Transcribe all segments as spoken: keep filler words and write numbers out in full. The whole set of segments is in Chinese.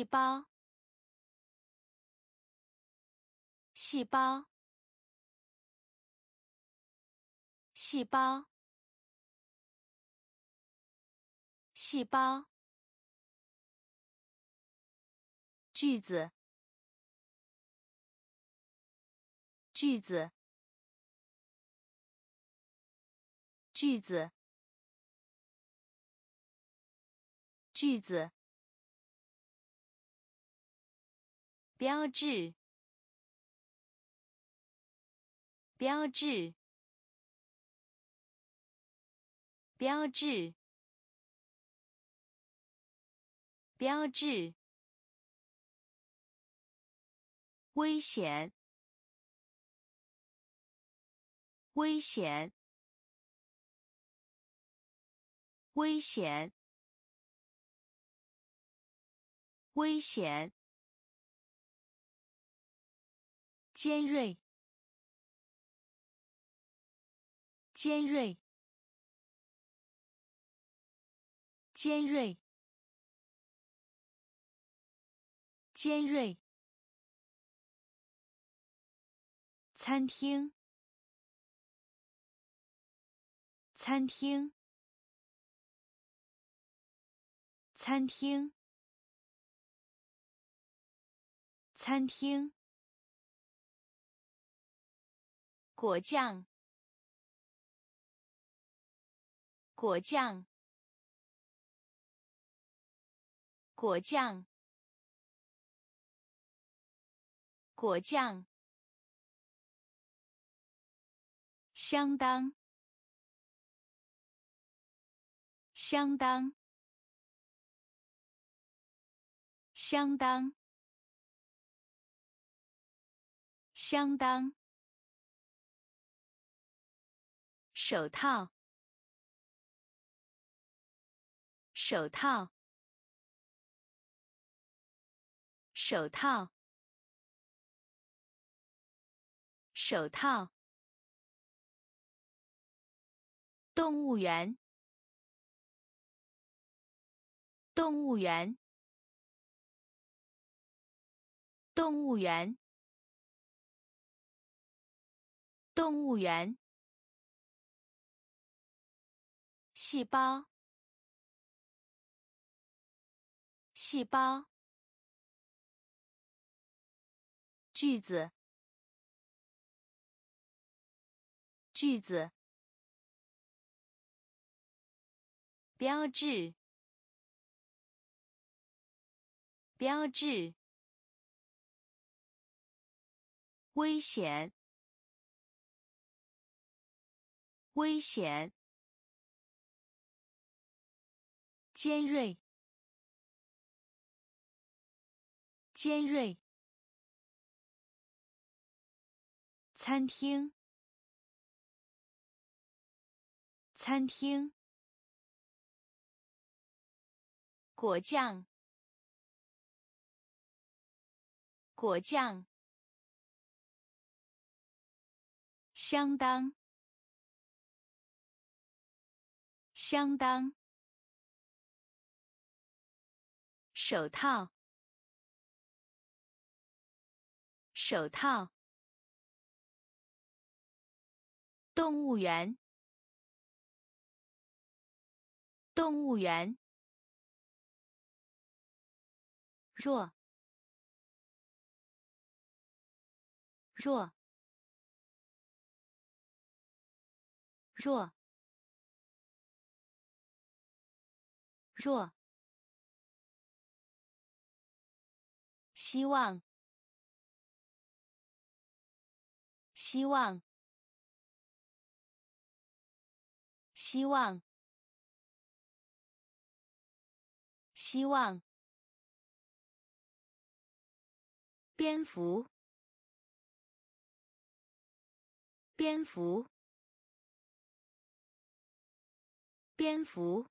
细胞，细胞，细胞，细胞，句子，句子，句子，句子，标志，标志，标志，标志，危险，危险，危险，危险，尖锐，尖锐，尖锐，尖锐，餐厅，餐厅，餐厅，餐厅，果酱，果酱，果酱，果酱，相当，相当，相当，相当，手套，手套，手套，手套，动物园，动物园，动物园，动物园，细胞，细胞，句子，句子，标志，标志，危险，危险，尖锐，尖锐，餐厅，餐厅，果酱，果酱，相当，相当，手套，手套，动物园，动物园，弱，弱，弱，弱，希望，希望，希望，希望，蝙蝠，蝙蝠，蝙蝠，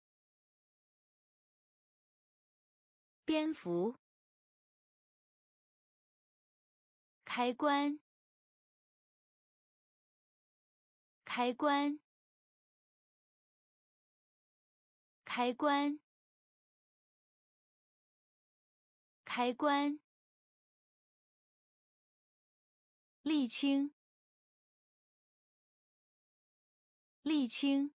蝙蝠，开关，开关，开关， 开关，沥青，沥青，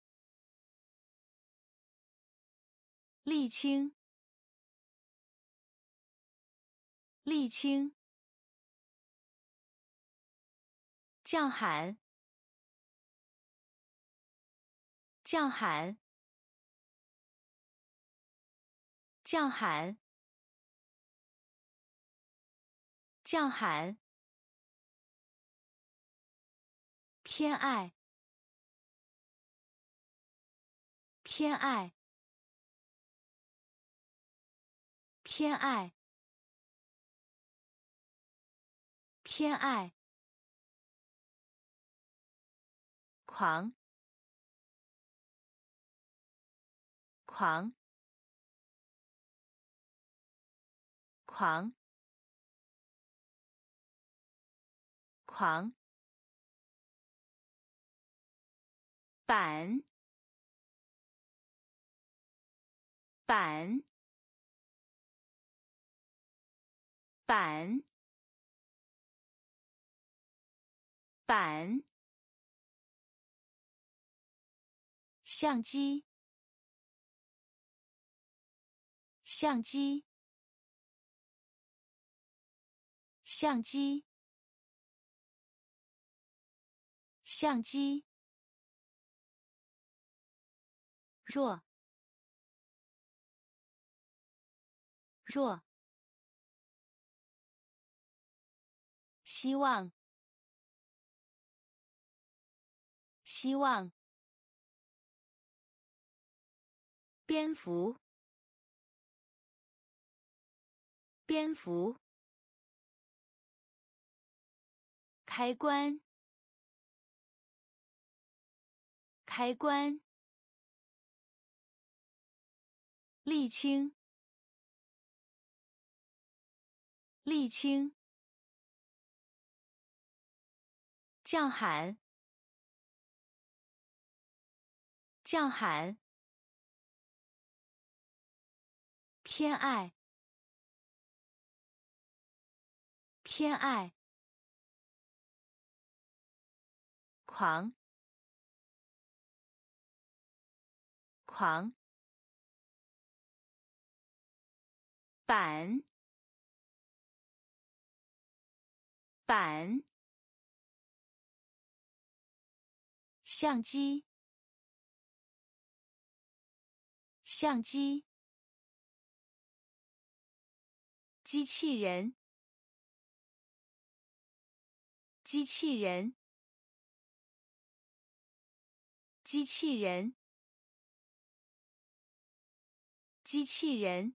沥青，沥青，叫喊，叫喊，叫喊，叫喊，偏爱，偏爱，偏爱，偏爱，狂，狂，狂，狂，板，板，板，板，相机，相机，相机，相机，弱，弱，希望，希望，蝙蝠，蝙蝠，开关，开关，沥青，沥青，叫喊，叫喊，偏爱，偏爱，狂，狂，板，板，相机，相机，机器人，机器人，机器人，机器人，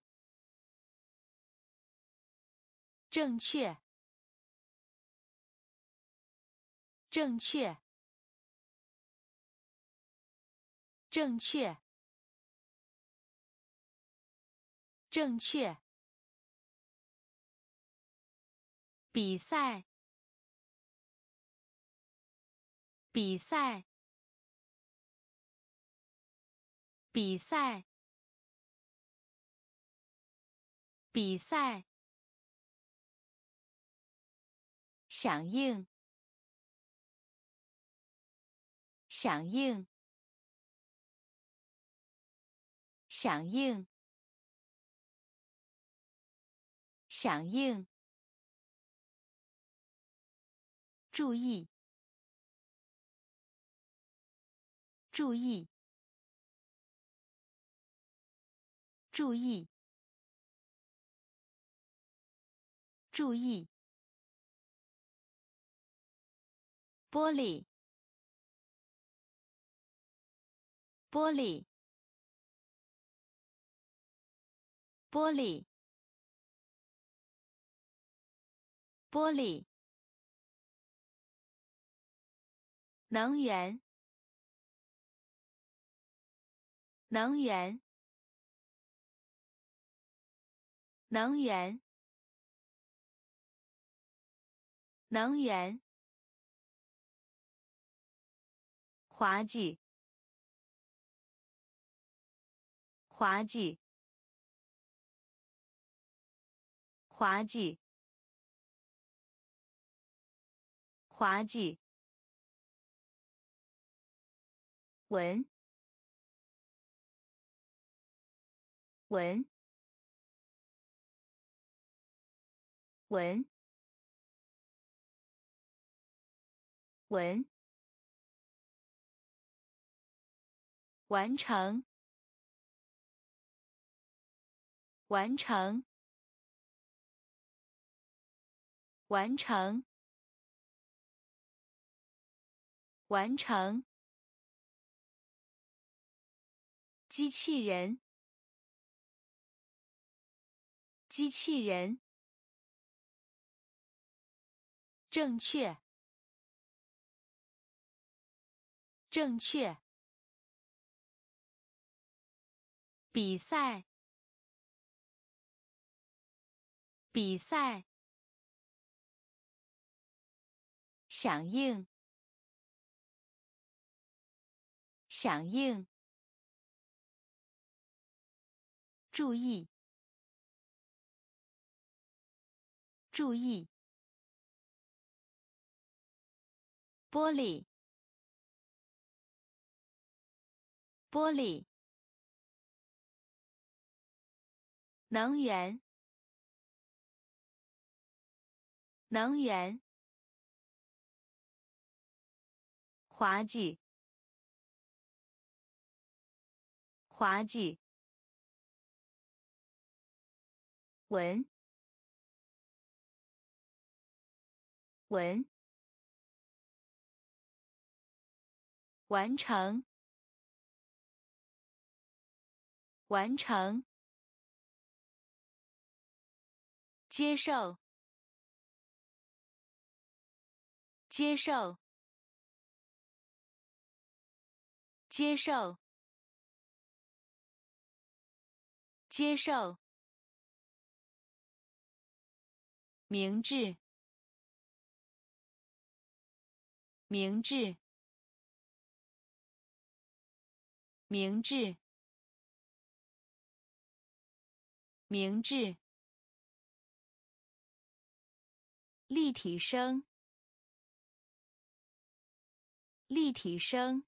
正确，正确，正确，正确，比赛，比赛，比赛，比赛，响应，响应，响应，响应，注意，注意，注意，注意，玻璃，玻璃，玻璃，玻璃，能源，能源，能源，能源，滑稽，滑稽， 滑稽，滑稽。文，文，文，文。完成，完成，完成，完成。机器人，机器人。正确，正确。比赛，比赛。响应，响应。注意，注意。玻璃，玻璃。能源，能源。滑稽，滑稽。文，文。完成，完成。接受，接受，接受，接受。明智，明智，明智，明智。立体声，立体声，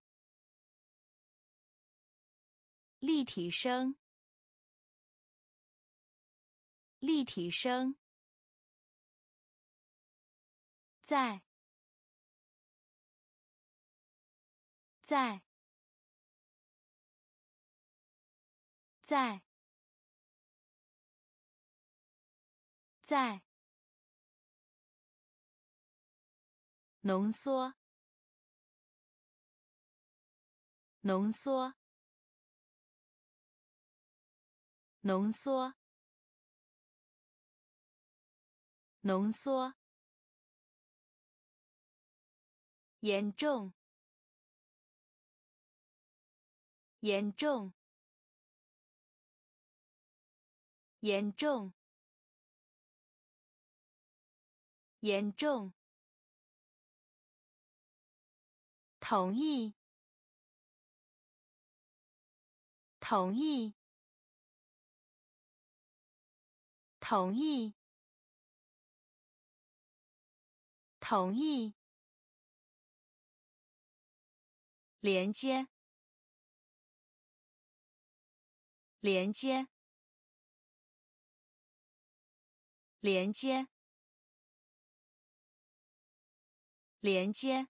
立体声，立体声。在，在，在，在。浓缩，浓缩，浓缩，浓缩。严重，严重，严重，严重。同意，同意，同意，同意。连接，连接，连接，连接。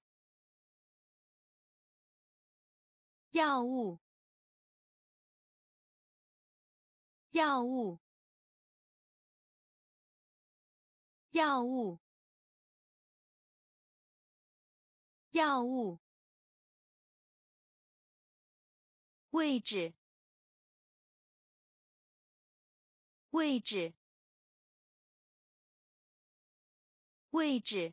药物，药物，药物，药物。位置，位置，位置，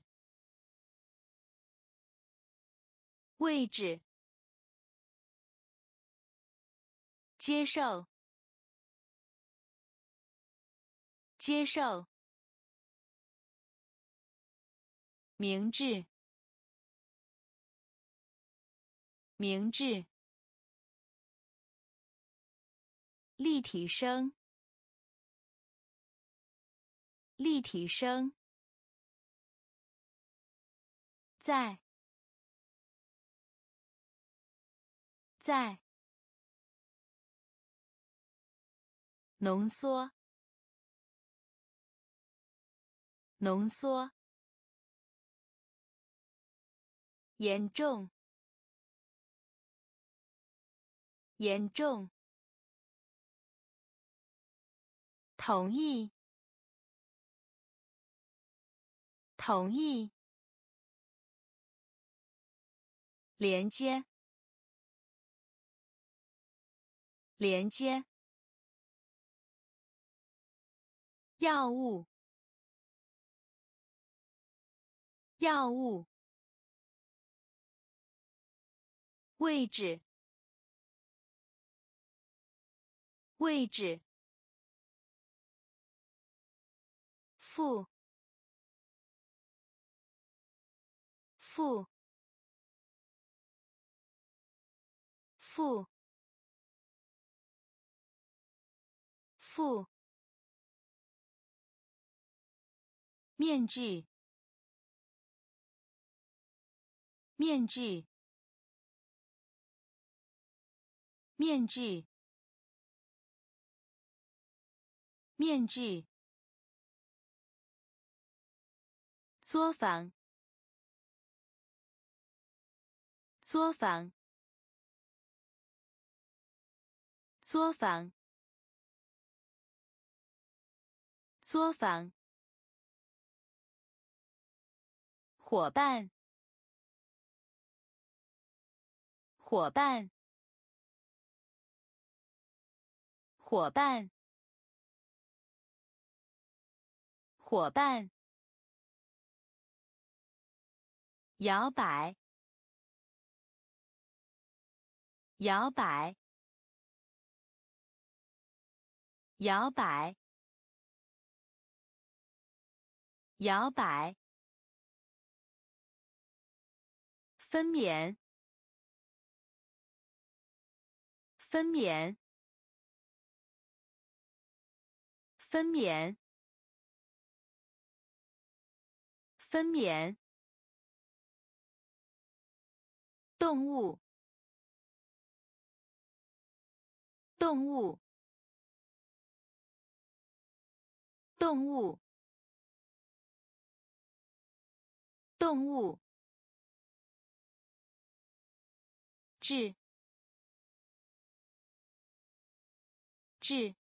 位置。接受，接受。明智，明智。立体声， 立体声，在，在，浓缩，浓缩，严重，严重，同意，同意，连接，连接，药物，药物，位置，位置，负，负，负，负，面具，面具，面具，面具，作坊，作坊，作坊，作坊，伙伴，伙伴，伙伴，伙伴，摇摆，摇摆，摇摆，摇摆，分娩，分娩，分娩，分娩，动物，动物，动物，动物，质，质，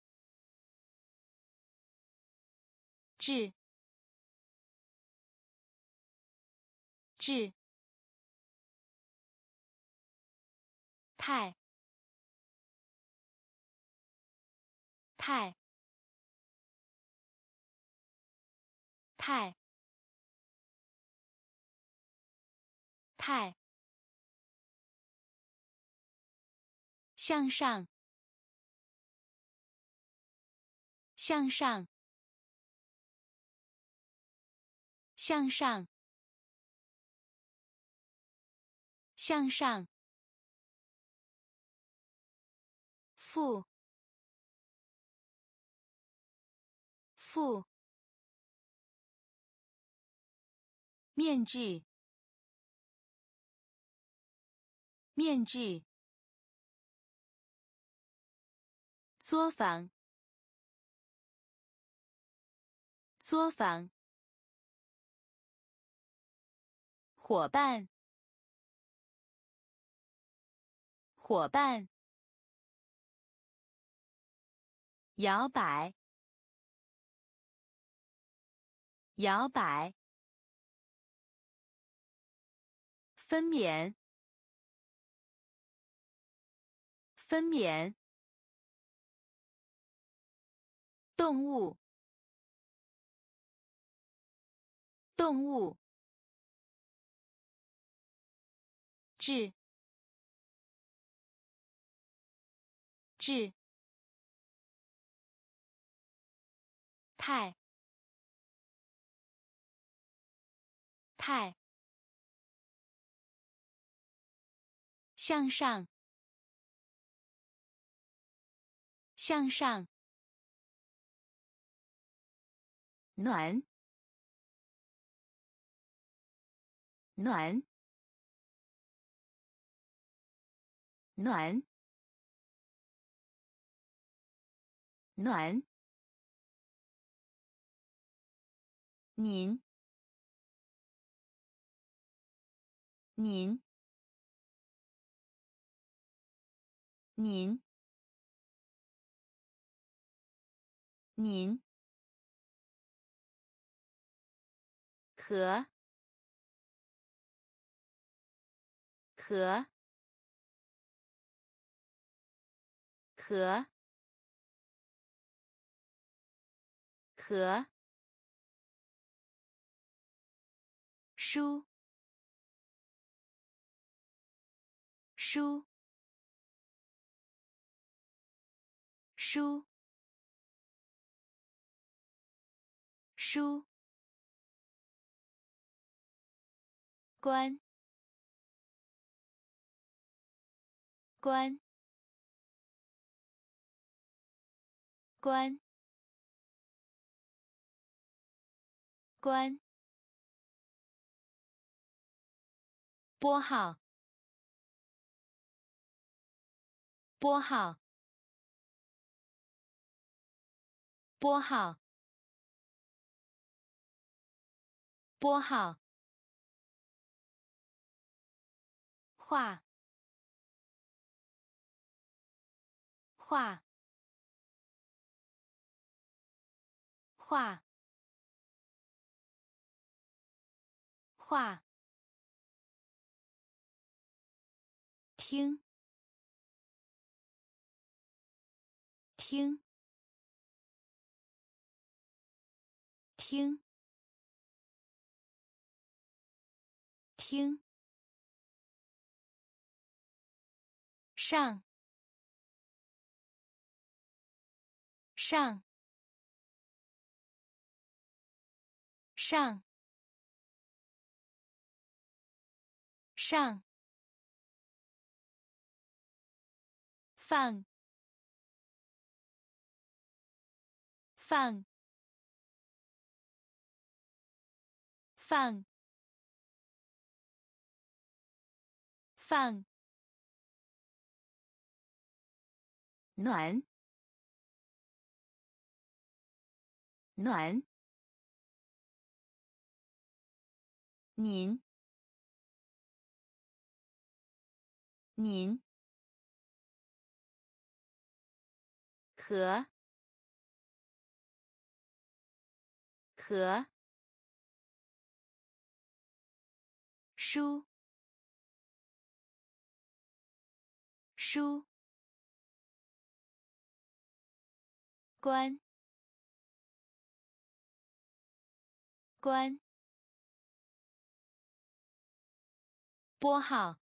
质，质，态，态，态，态，向上，向上，向上，向上，负，负，面具，面具，作坊，作坊，伙伴，伙伴，摇摆，摇摆，分娩，分娩，动物，动物，质，质，态，态，向上，向上， 暖暖暖暖您您您您和和和和书书书书关关关关拨号拨号拨号拨号画画画画听听听听上上上上放放放放暖暖您您和和书书关关拨号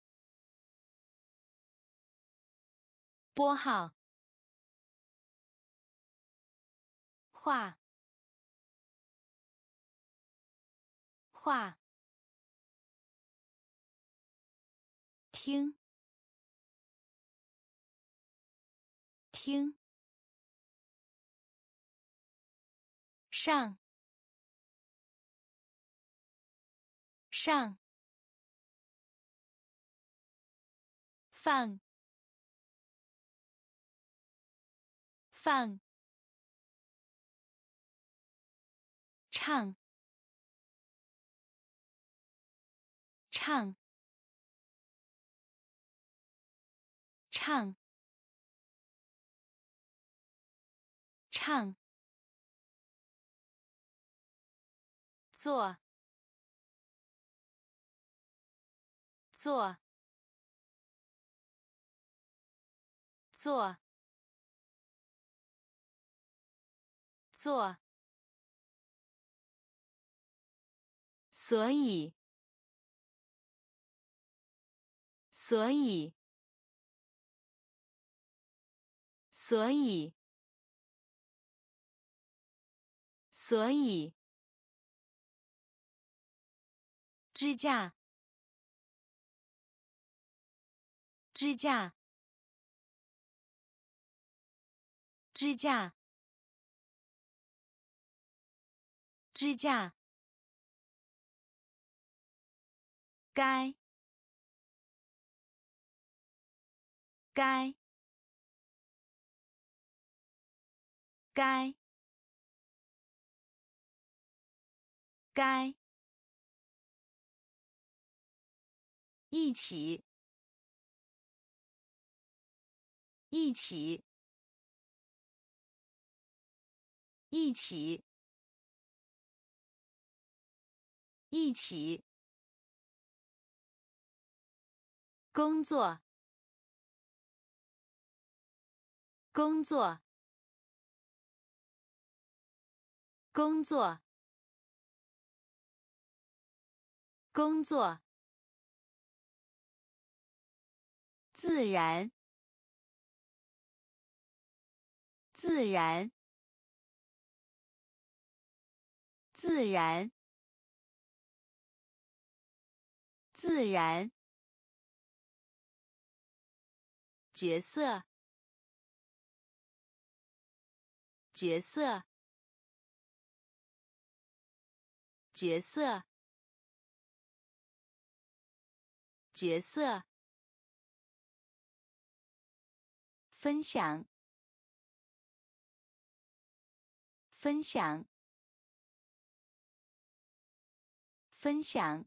拨号画画听听上上放放唱唱唱唱做做做做所以所以所以所以支架支架支架支架，该，该，该，该，一起，一起，一起，一起，工作，工作，工作，工作，自然，自然，自然，自然，角色，角色，角色，角色，分享，分享，分享，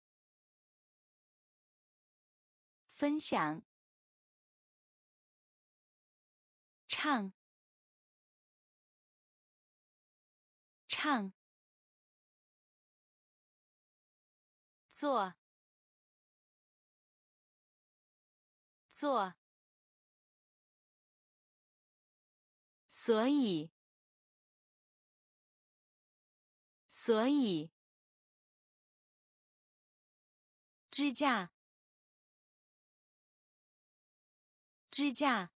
分享，唱，唱，做，做，所以，所以，支架，支架，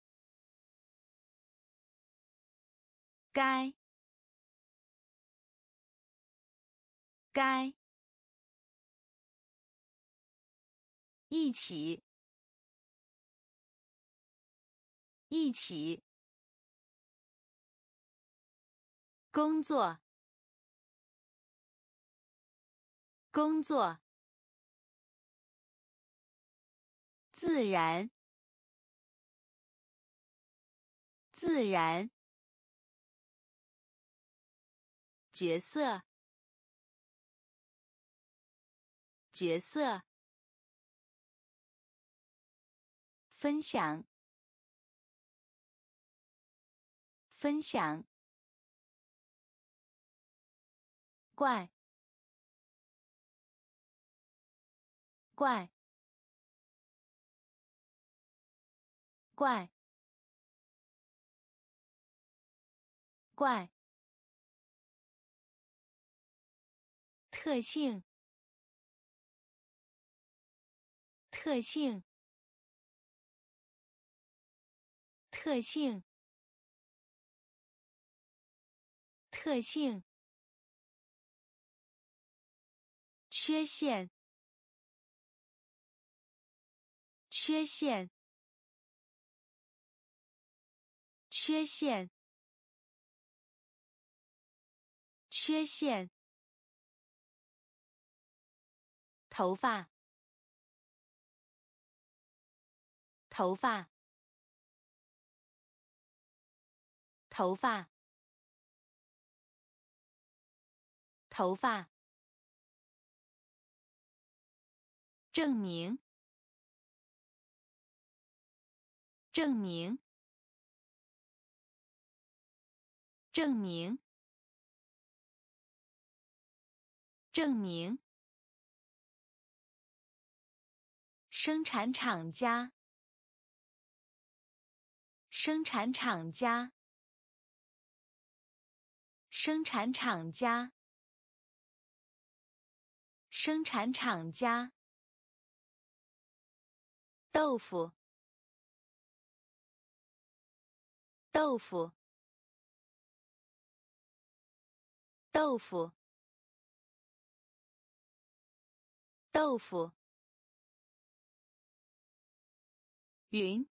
该，该，一起，一起，工作，工作，自然，自然，角色，角色，分享，分享，怪，怪，怪，怪，特性，特性，特性，特性，缺陷，缺陷，缺陷，缺陷，头发，头发，头发，头发，证明，证明，证明，证明，生产厂家，生产厂家，生产厂家，生产厂家，豆腐，豆腐，豆腐，豆腐，云，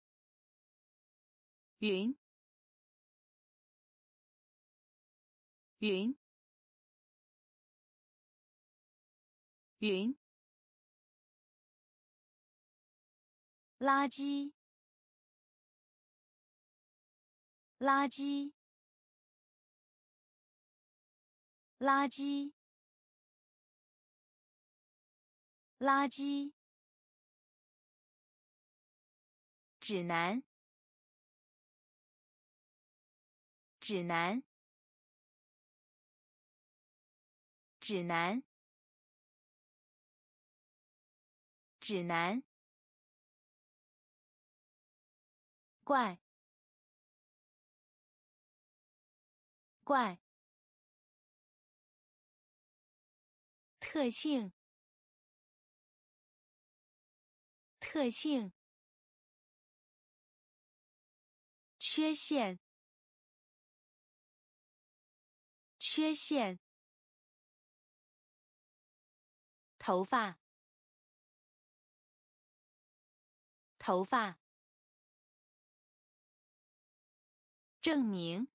云， 云云垃圾垃圾垃圾垃圾指南指南指南指南怪怪特性特性缺陷缺陷头发头发证明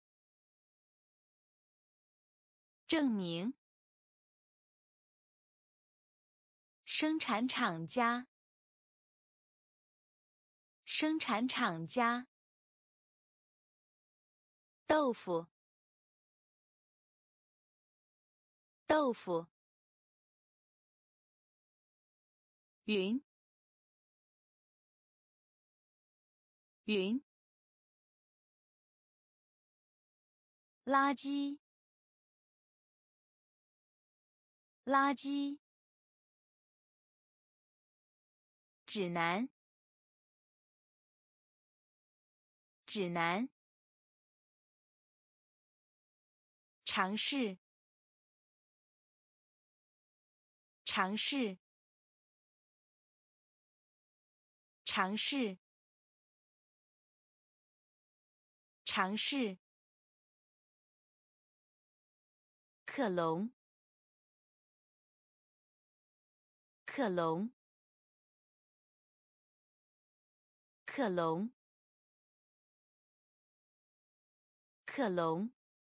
证明生产厂家生产厂家豆腐豆腐云云垃圾垃圾指南指南尝试尝试尝试尝试克隆克隆克隆克隆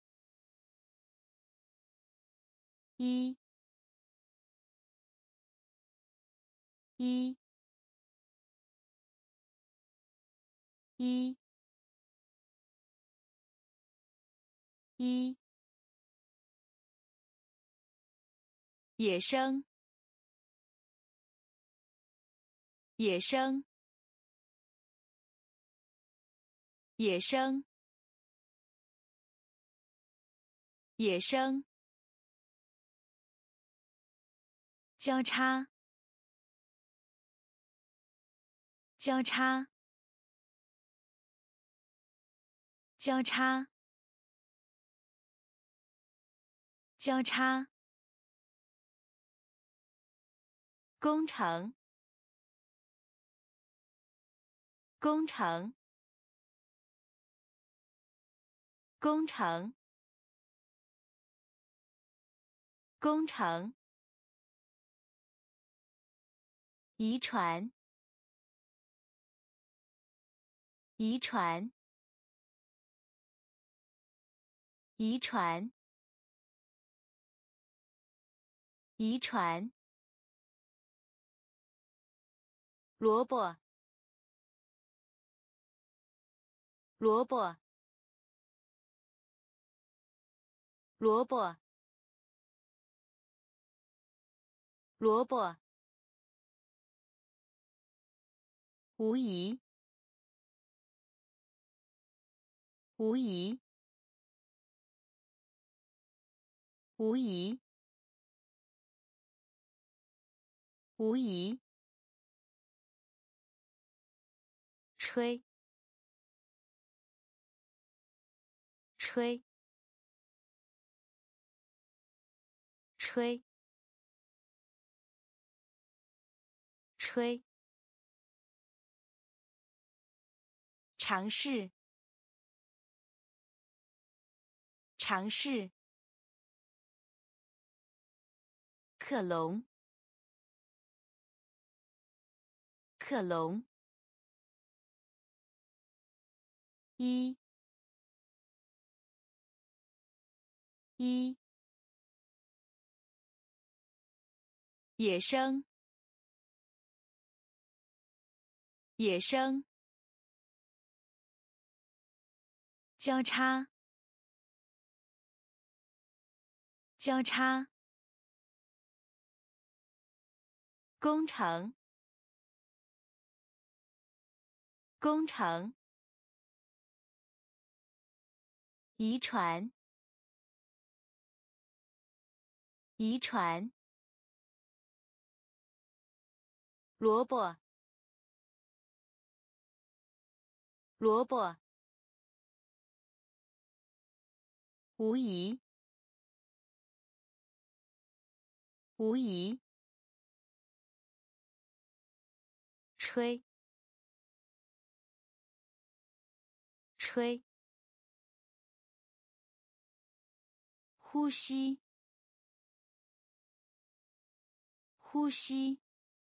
一一一一野生野生野生野生交叉交叉交叉交叉工程工程工程工程遗传遗传遗传遗传萝卜萝卜萝卜萝卜无疑无疑无疑无疑吹吹吹吹尝试尝试克隆克隆一一，野生，野生，交叉，交叉，工程，工程，遗传，遗传，萝卜，萝卜，无疑，无疑，吹，吹，呼吸，呼吸，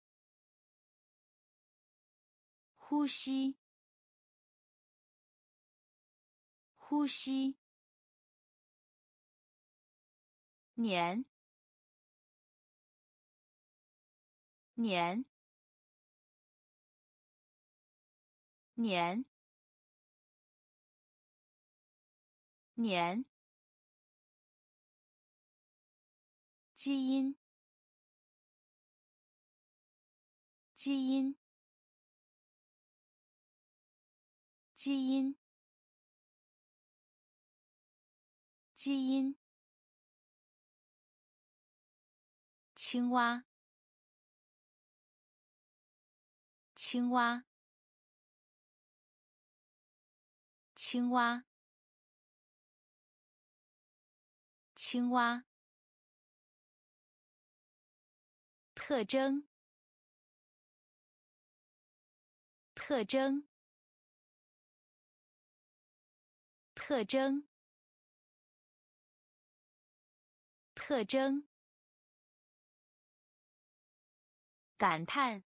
呼吸，呼吸，年，年，年，年，基因，基因，基因，基因，青蛙，青蛙，青蛙，青蛙，特征，特征，特征，特征，感叹，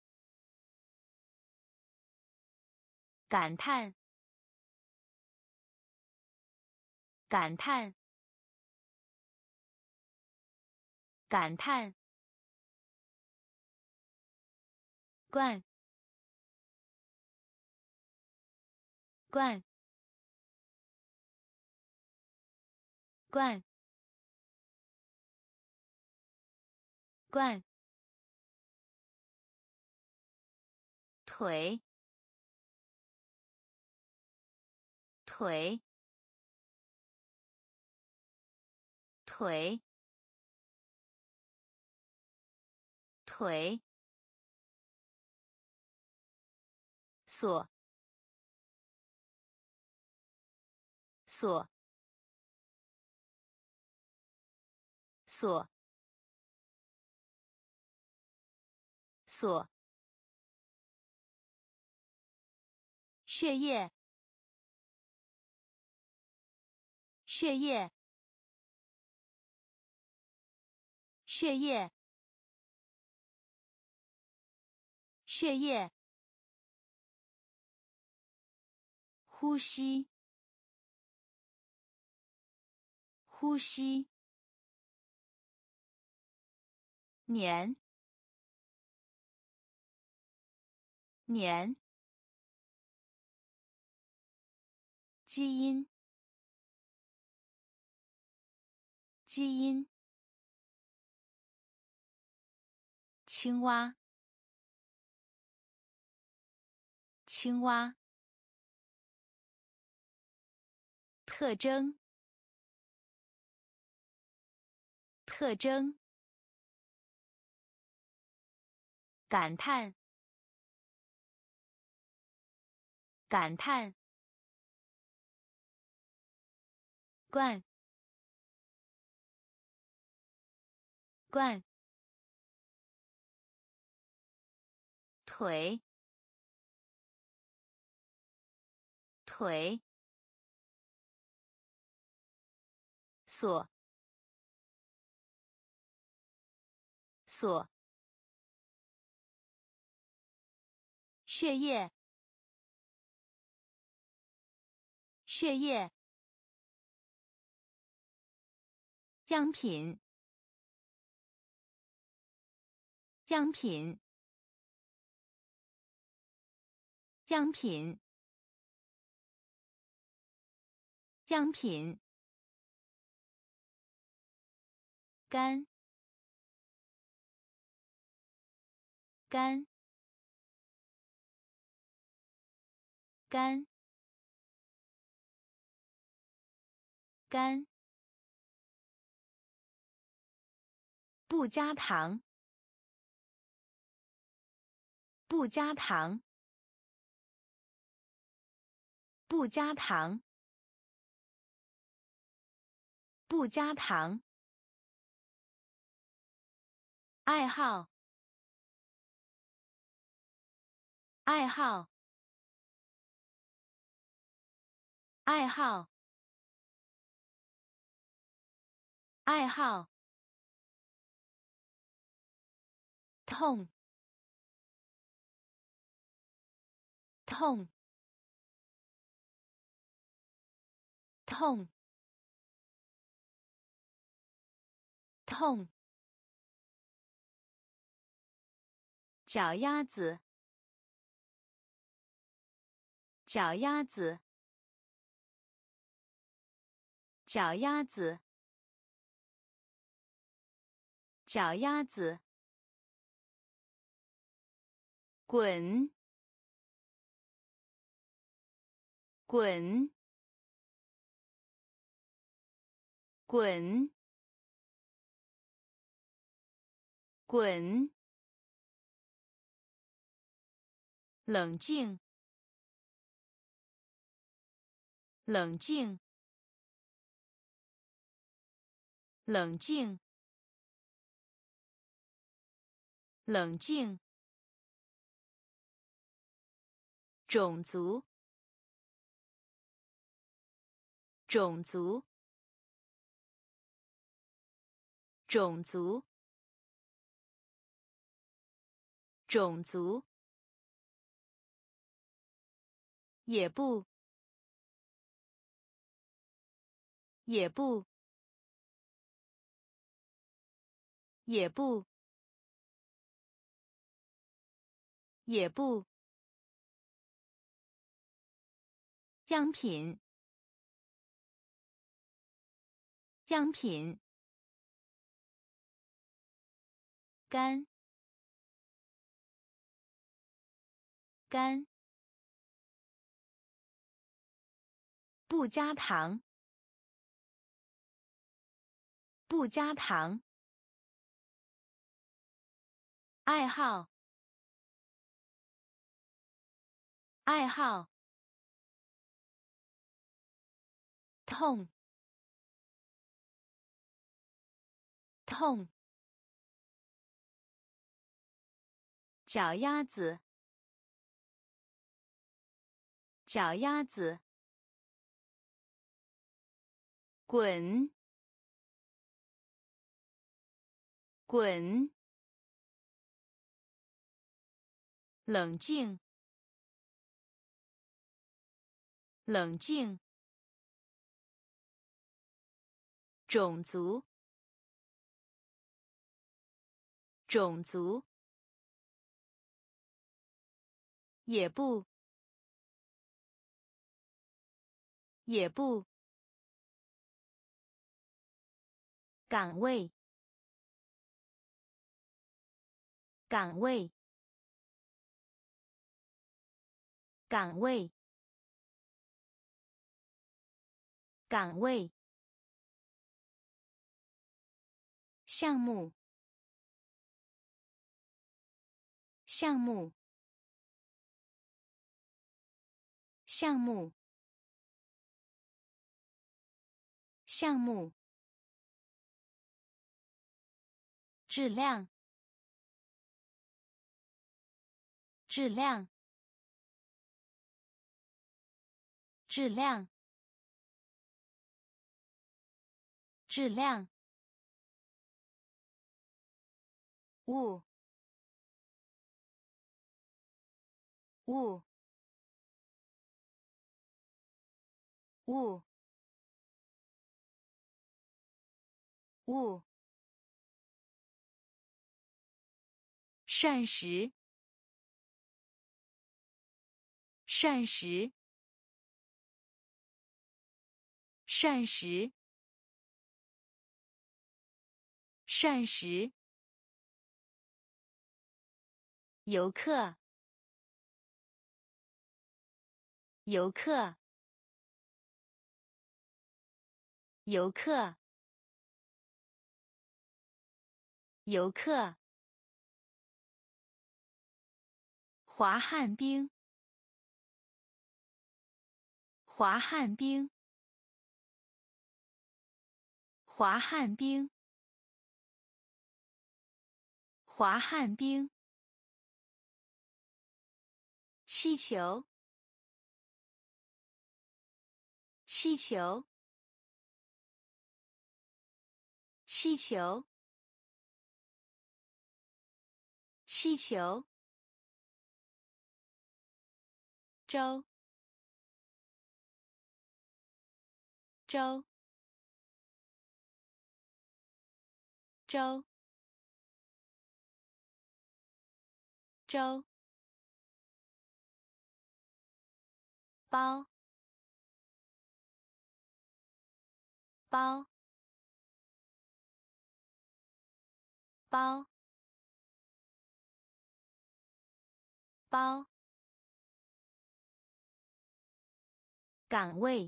感叹，感叹，感叹，罐，罐，罐，罐，腿，腿，腿，腿，锁，锁，锁，锁，血液，血液，血液，血液，呼吸，呼吸，年，年，基因，基因，青蛙，青蛙，特征，特征，感叹，感叹，罐，罐，腿，腿，锁，锁，血液，血液， 样品，样品，样品，样品，干，干，干，干，不加糖，不加糖，不加糖，不加糖，爱好，爱好，爱好，爱好，痛，痛，痛，痛，脚丫子，脚丫子，脚丫子，脚丫子，滚，滚，滚，滚，冷静，冷静，冷静，冷静，种族，种族，种族，种族，也不，也不，也不，也不，样品，样品，干，干，不加糖，不加糖，爱好，爱好，痛，痛，脚丫子，脚丫子，滚，滚，冷静，冷静，种族，种族，也不，也不，岗位，岗位，岗位，岗位，项目，项目，项目，项目，质量，质量，质量，质量，物，物，物， 物，膳食，膳食，膳食，膳食。游客，游客，游客，游客。滑旱冰，滑旱冰，滑旱冰，滑旱冰。气球，气球，气球，气球。周，周，周，周。包，包，包，包。岗位，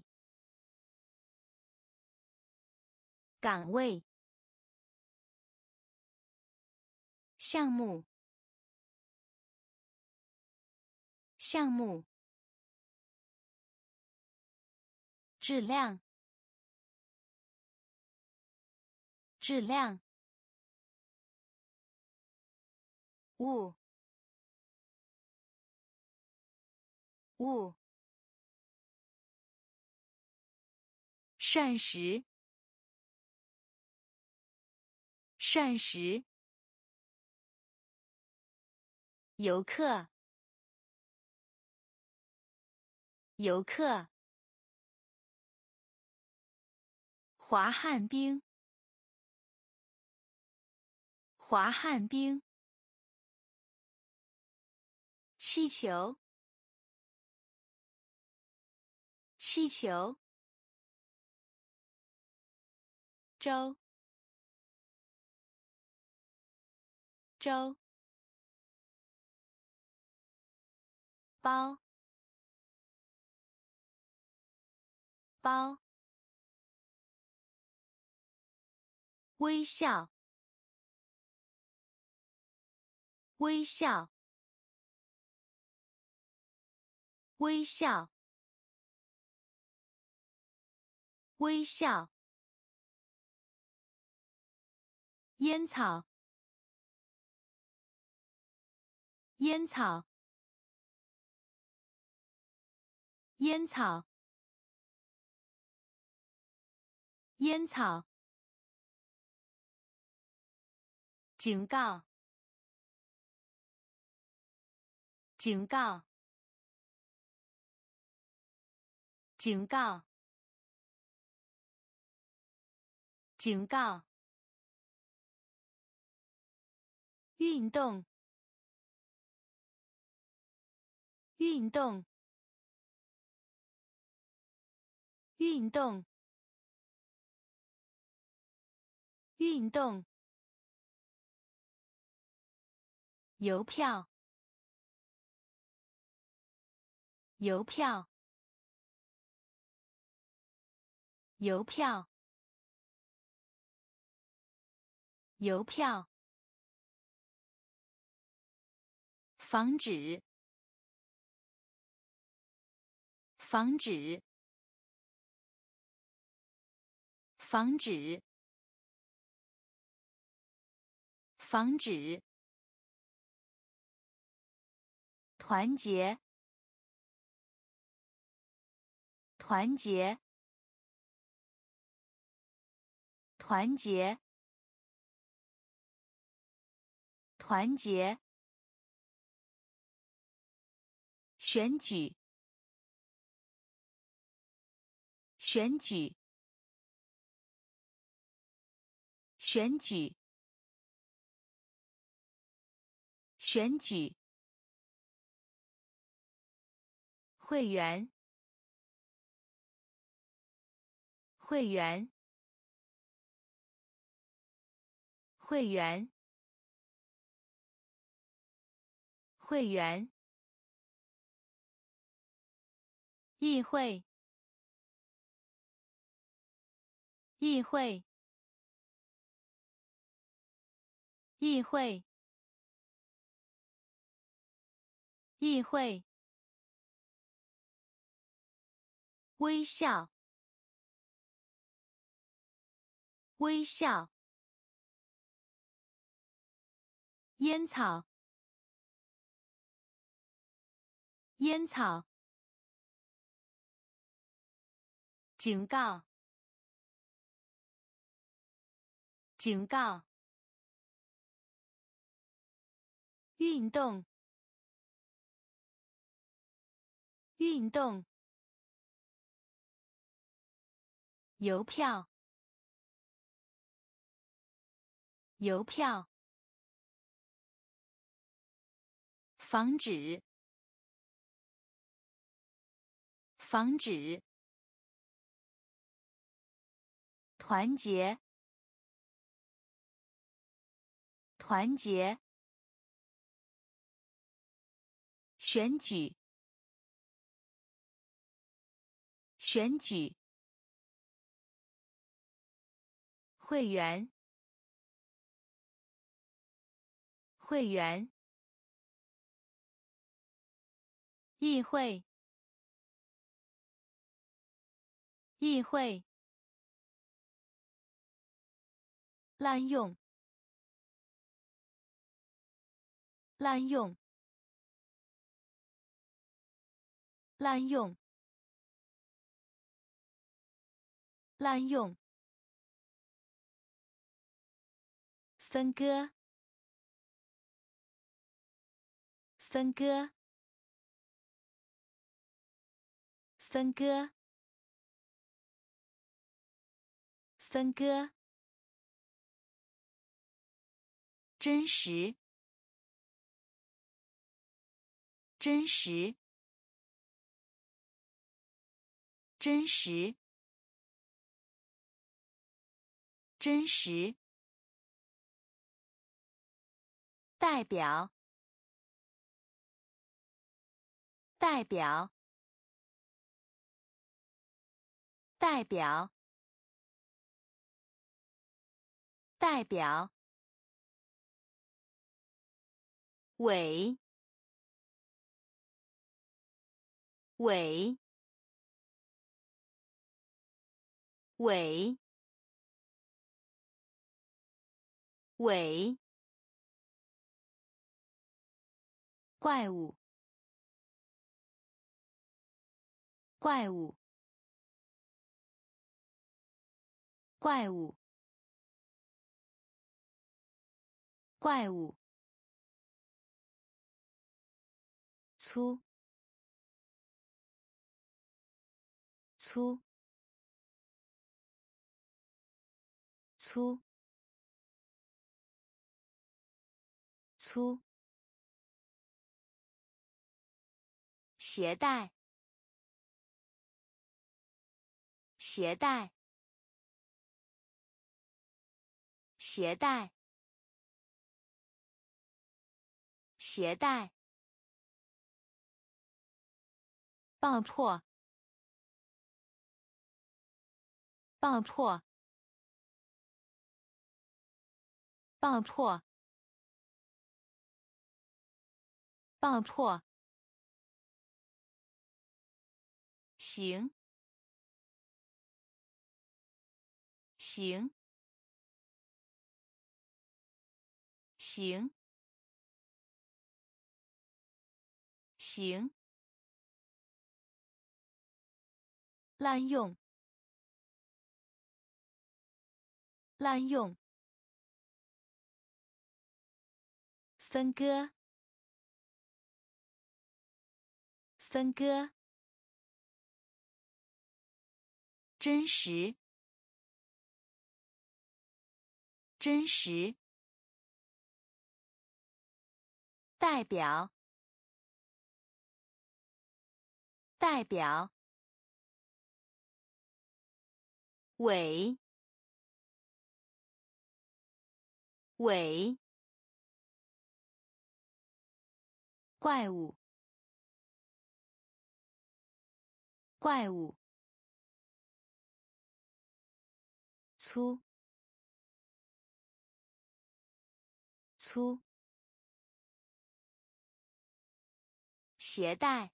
岗位。项目，项目。质量，质量。物，物。膳食，膳食。游客，游客。滑旱冰，滑旱冰。气球，气球。周，周。包，包。微笑，微笑，微笑，微笑。烟草，烟草，烟草，烟草。警告，警告，警告，警告。运动，运动，运动，运动。邮票，邮票，邮票，邮票。防止，防止，防止，防止。团结，团结，团结，团结。选举，选举， 选举，选举。会员，会员，会员，会员。议会，议会，议会，议会。微笑，微笑。烟草，烟草。警告，警告。运动，运动。邮票，邮票。防止，防止。团结，团结。选举，选举。会员，会员。议会，议会。滥用，滥用，滥用，滥用。分割，分割，分割，分割。真实，真实，真实，真实。代表，代表，代表，代表。伪，伪，伪，伪。怪物，怪物，怪物，怪物。粗，粗，粗，粗。携带，携带，携带，携带。爆破，爆破，爆破，爆破。行，行，行，行。滥用，滥用。分割，分割。真实， 真实，代表，代表，伪，伪，怪物，怪物，粗，粗，携带，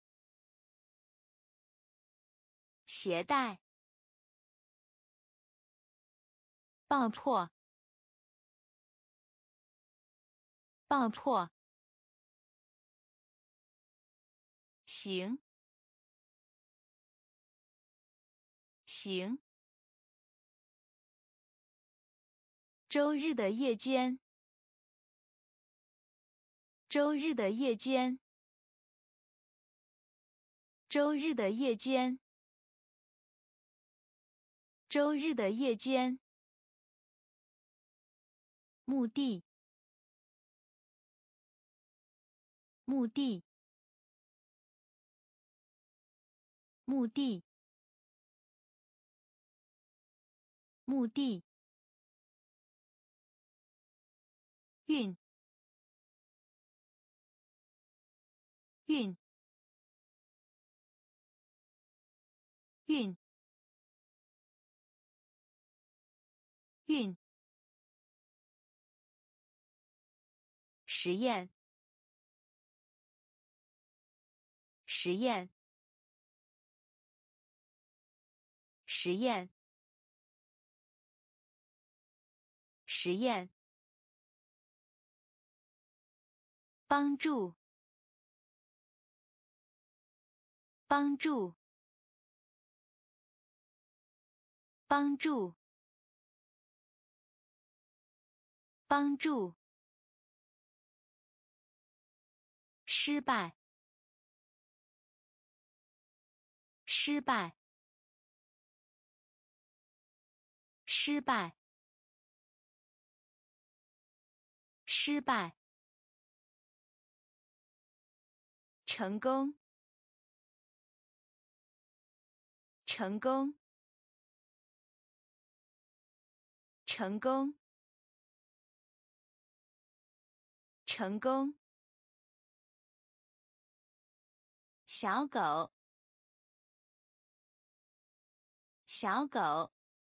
携带，爆破，爆破，行，行，周日的夜间，周日的夜间，周日的夜间，周日的夜间，目的，目的，目的，目的，运，运，运，运，实验，实验，实验，实验，帮助，帮助，帮助，帮助，失败，失败，失败，失败，成功，成功，成功，成功，小狗，小狗，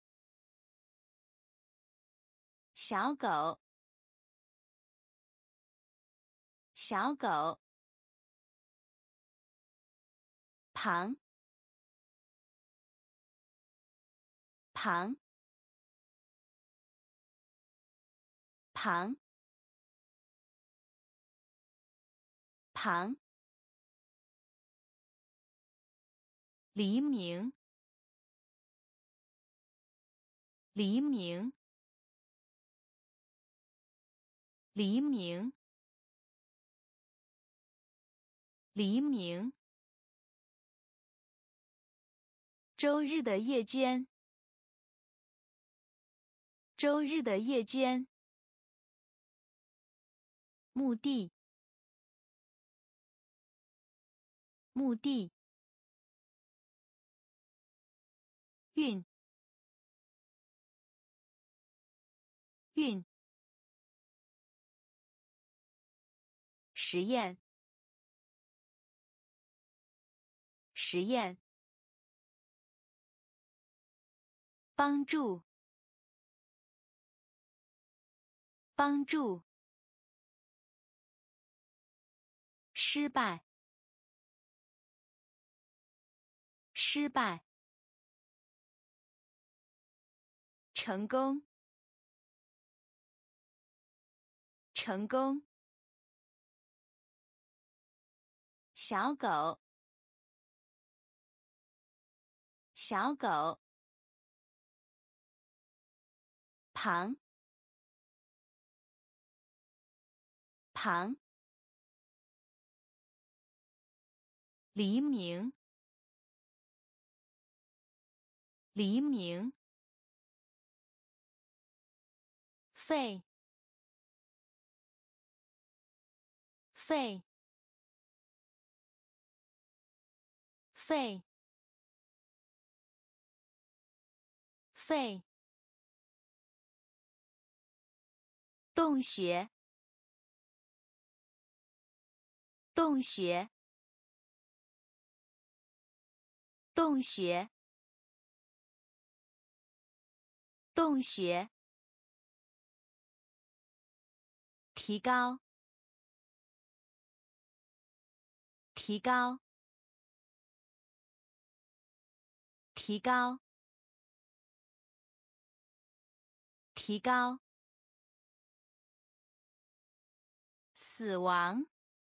小狗，小狗，旁，旁，旁，旁，黎明，黎明，黎明，黎明，周日的夜间，周日的夜间，目的，目的，运，运，实验，实验，帮助，帮助，失败，失败，成功，成功，小狗，小狗，旁，旁，黎明，黎明， 肺肺肺肺洞穴洞穴洞穴洞穴提高提高提高提高死亡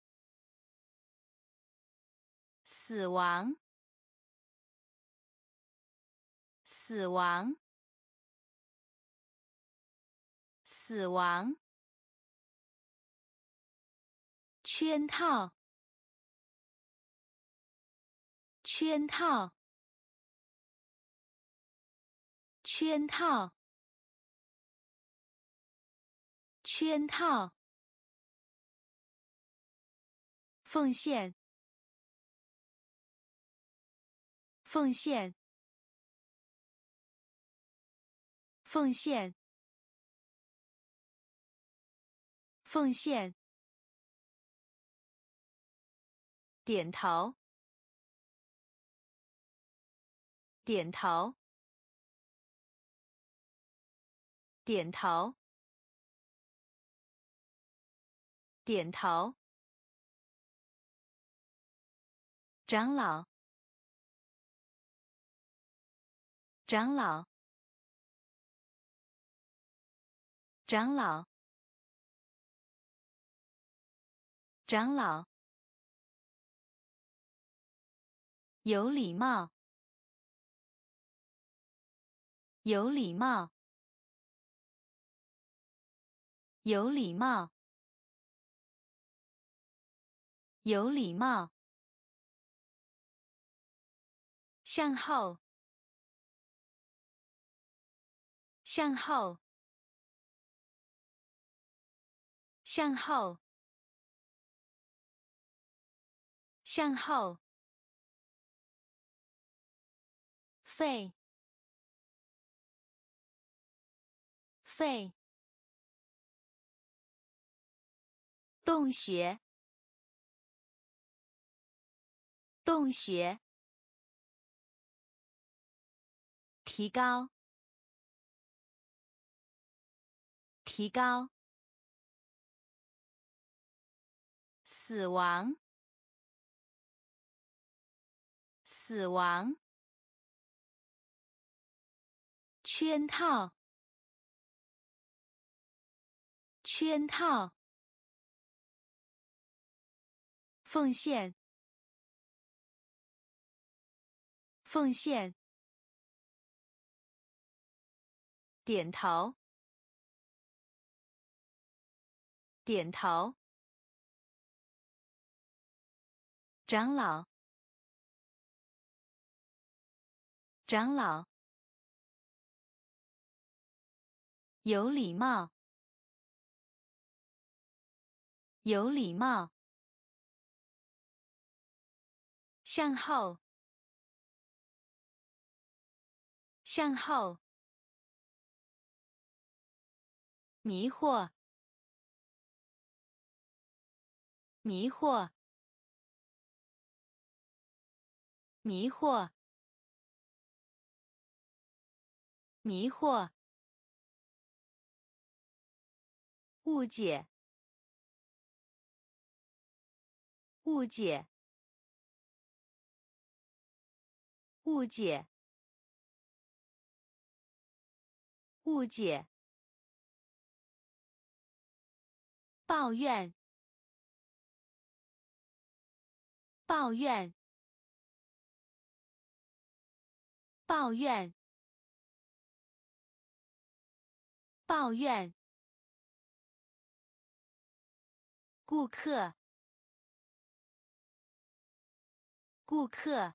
死亡死亡死亡圈套圈套圈套圈套奉献奉献奉献奉献点头点头点头点头长老长老长老长老有礼貌有礼貌有礼貌有礼貌向后向后向后向后肺肺洞穴洞穴提高提高死亡死亡圈套圈套奉献奉献点头点头长老长老有礼貌有礼貌向后向后迷惑迷惑迷惑迷惑误解误解误解误解抱怨抱怨抱怨抱怨顾客顾客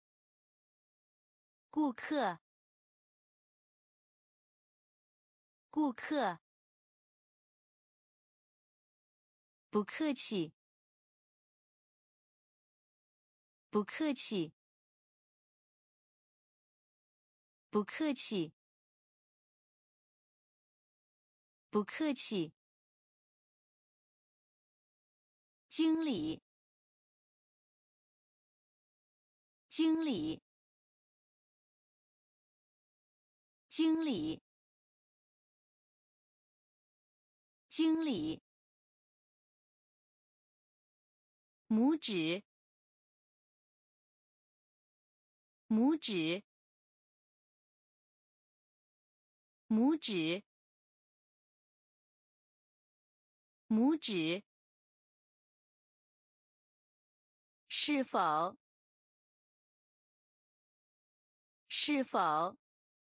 顾客顾客，不客气，不客气，不客气，不客气。经理，经理，经理，经理。拇指，拇指，拇指，拇指。是否？是否？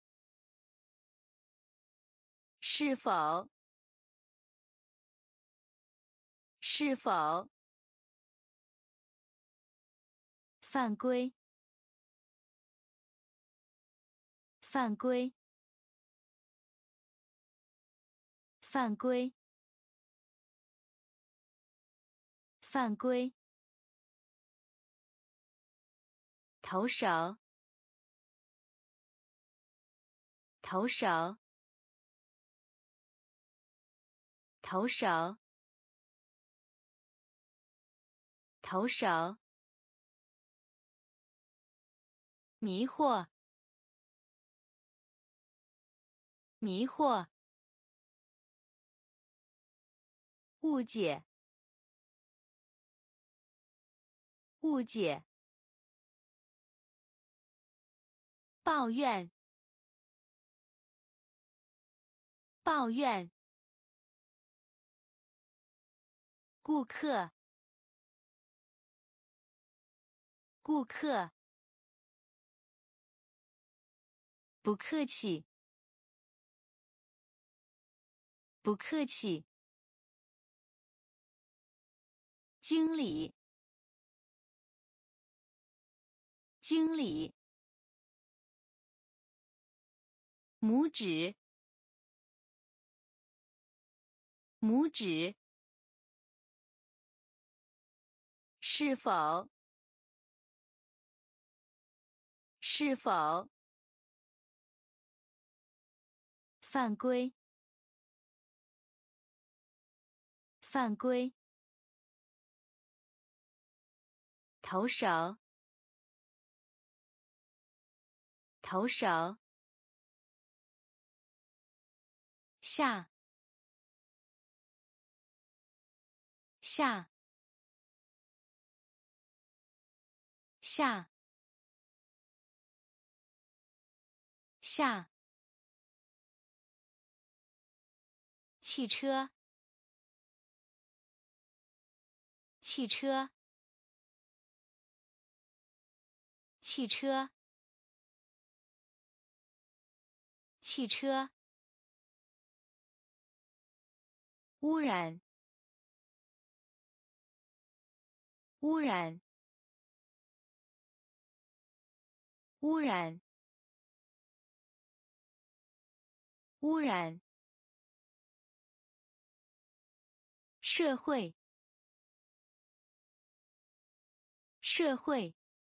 是否？是否？犯规，犯规，犯规，犯规。投手，投手，投手，投手。迷惑，迷惑。误解，误解。抱怨，抱怨。顾客，顾客。不客气，不客气。经理，经理。拇指，拇指。是否？是否？犯规，犯规。投手，投手。下，下，下，下。汽车，汽车，汽车，汽车。污染，污染，污染，污染。社会，社会，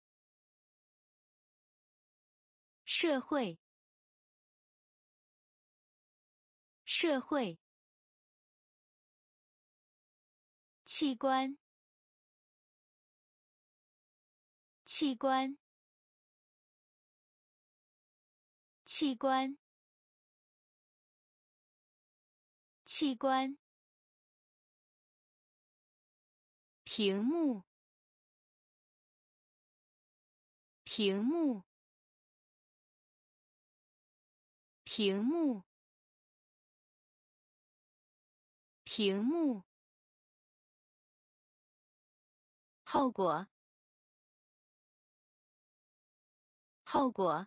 社会，社会。器官，器官，器官，器官。屏幕，屏幕，屏幕，屏幕。后果，后果，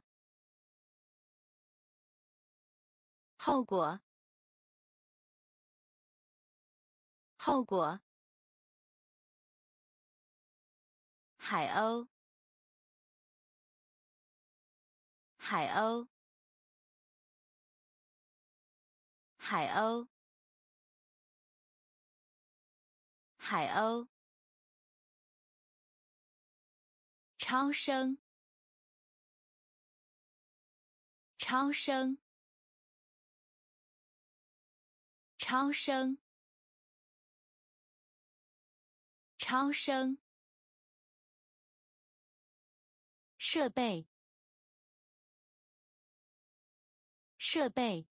后果，后果。海鸥，海鸥， 海鸥，海鸥，超声，超声，超声，超声，设备，设备，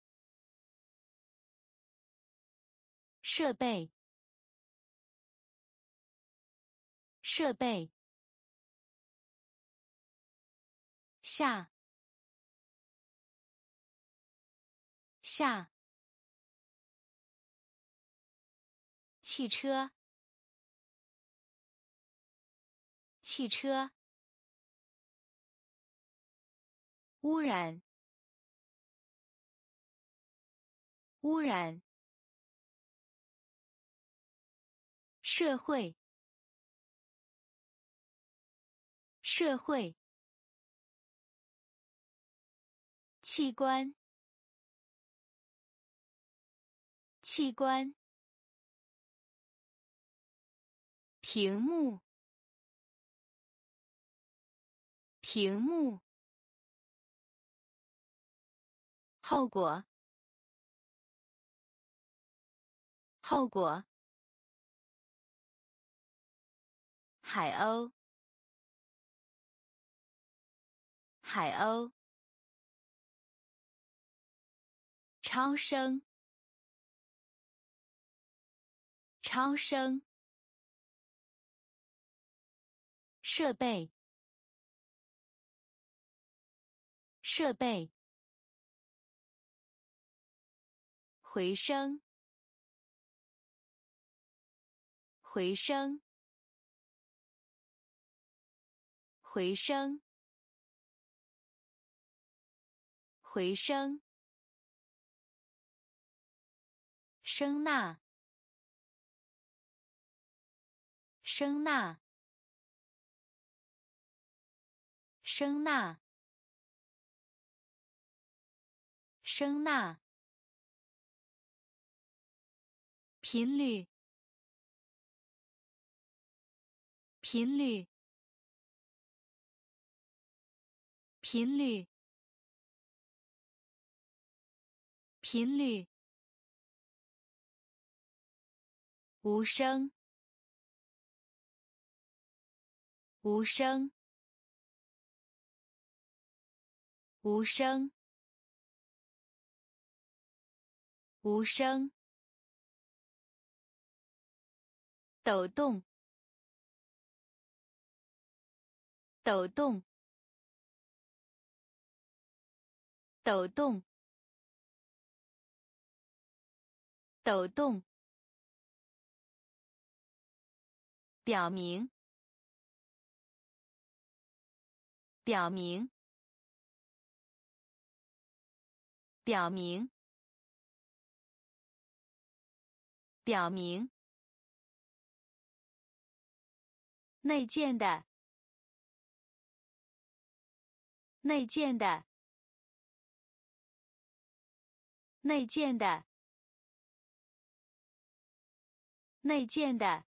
设备，设备，下，下，汽车，汽车，污染，污染，社会，社会，器官，器官，屏幕，屏幕，后果，后果，海鸥，海鸥，超声，超声，设备，设备，回声，回声，回声，回声，声呐，声呐，声呐，声呐，频率，频率，频率，频率，无声，无声，无声，无声，抖动，抖动，抖动，抖动，表明，表明，表明，表明，内建的，内建的，内建的，内建的，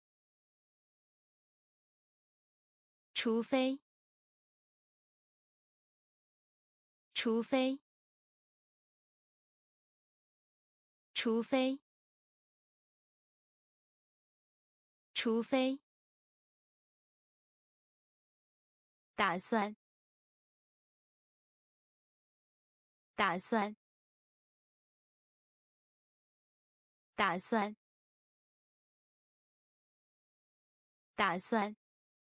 除非，除非，除非，除非，打算，打算，打算，打算，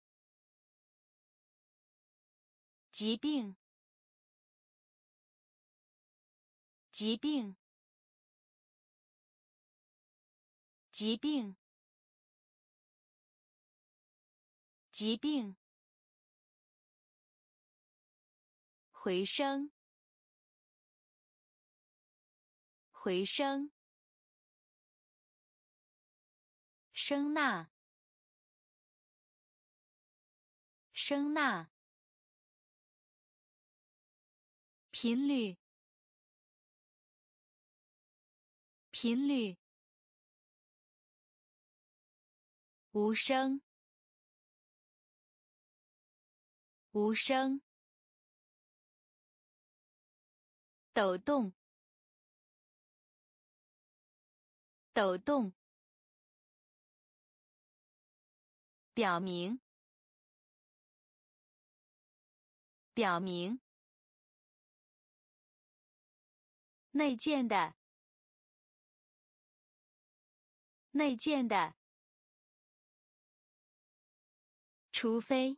疾病，疾病，疾病，疾病，回声，回声，声呐，声呐，频率， 频率，无声，无声，抖动，抖动，表明，表明，内建的，内建的，除非，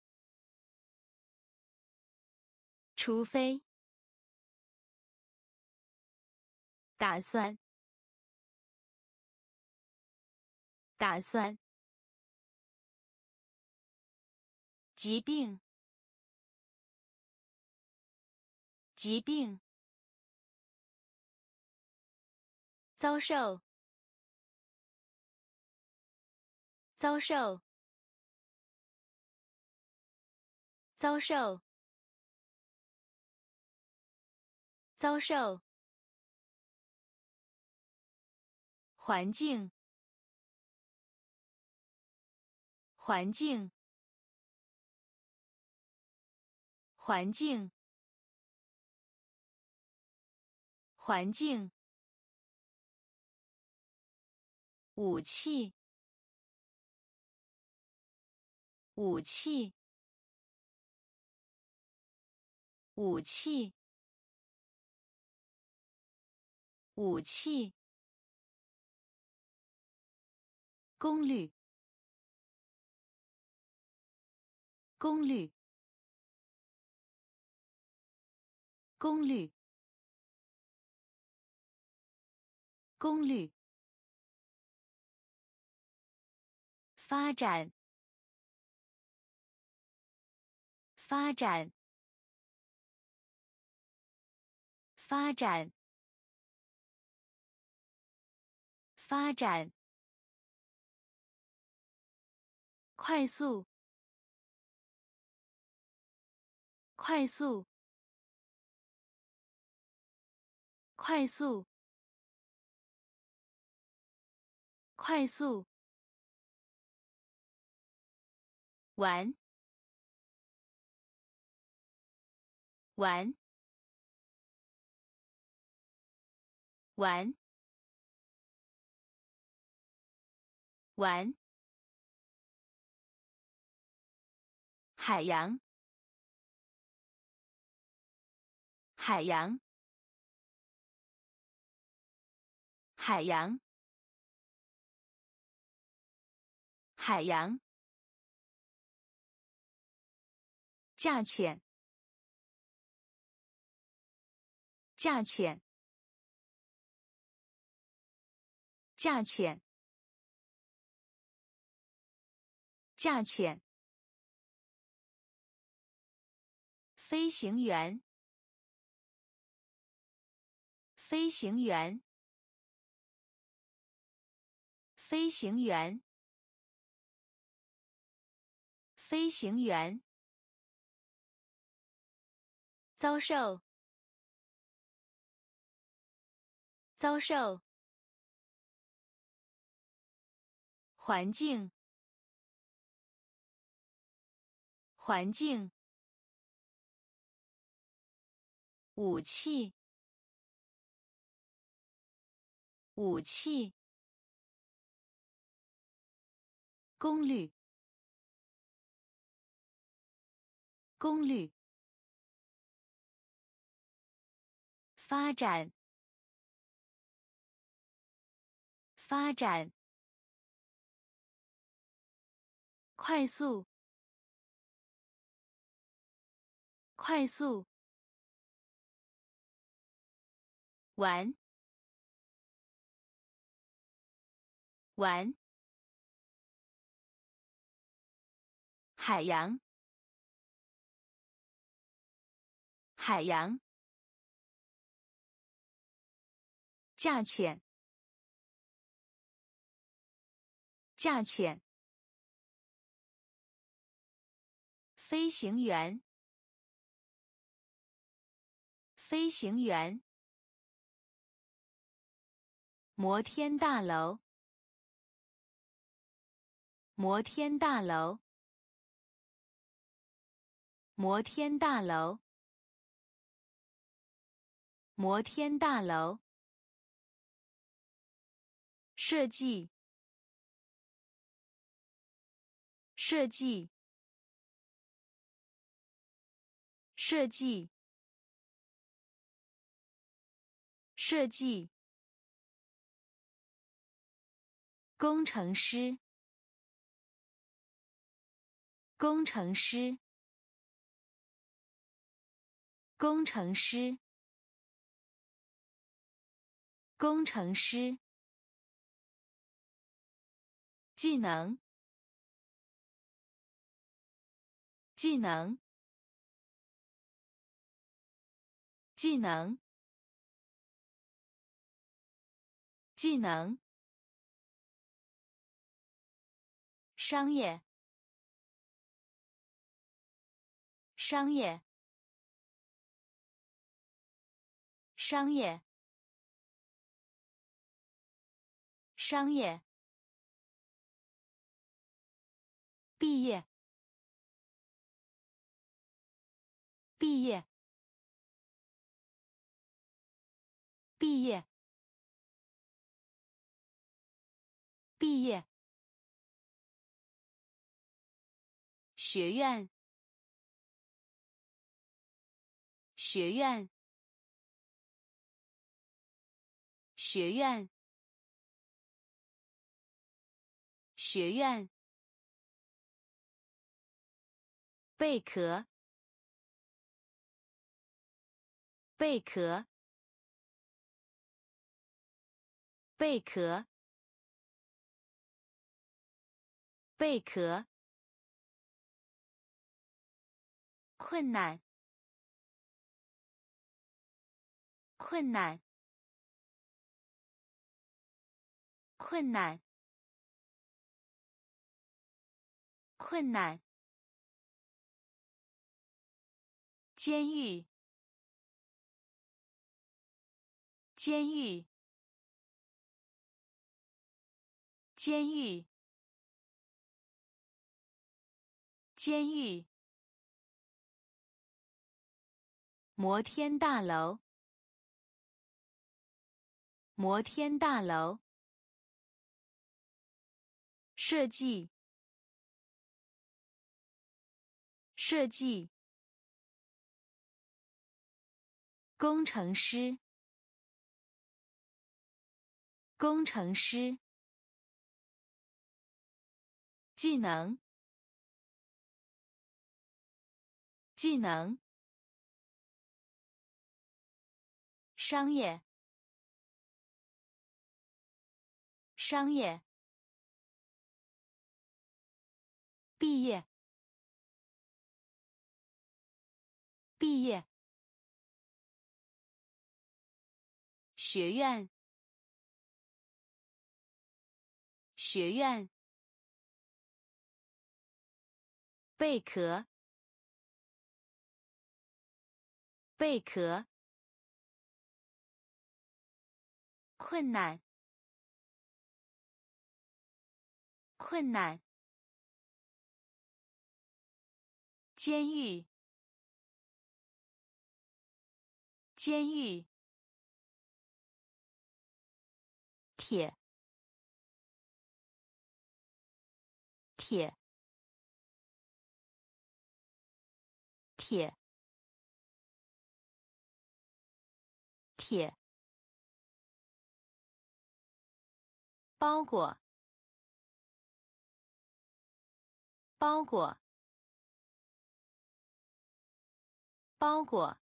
除非，打算，打算，疾病，疾病，遭受，遭受，遭受，遭受，环境，环境，环境，环境，武器，武器，武器，武器，功率，功率，功率，功率，发展，发展，发展，发展，快速，快速，快速，快速，玩，玩，玩，玩，海洋，海洋，海洋，海洋，价钱，价钱，价钱，价钱，飞行员，飞行员，飞行员，飞行员，遭受，遭受，环境，环境，武器，武器，功率，功率，发展，发展，快速，快速，玩，玩，海洋，海洋，价钱，价钱，飞行员，飞行员， 摩天大楼，摩天大楼，摩天大楼，摩天大楼。设计，设计，设计，设计。工程师，工程师，工程师，工程师。技能，技能，技能，技能。商业，商业，商业，商业。毕业，毕业，毕业，毕业。学院，学院，学院，学院。贝壳，贝壳，贝壳，贝壳。困难，困难，困难，困难。监狱，监狱，监狱，监狱。摩天大楼，摩天大楼。设计，设计。工程师，工程师。技能，技能。商业，商业。毕业，毕业。学院，学院。贝壳，贝壳。困难，困难。监狱，监狱。铁，铁，铁，铁。包裹，包裹，包裹，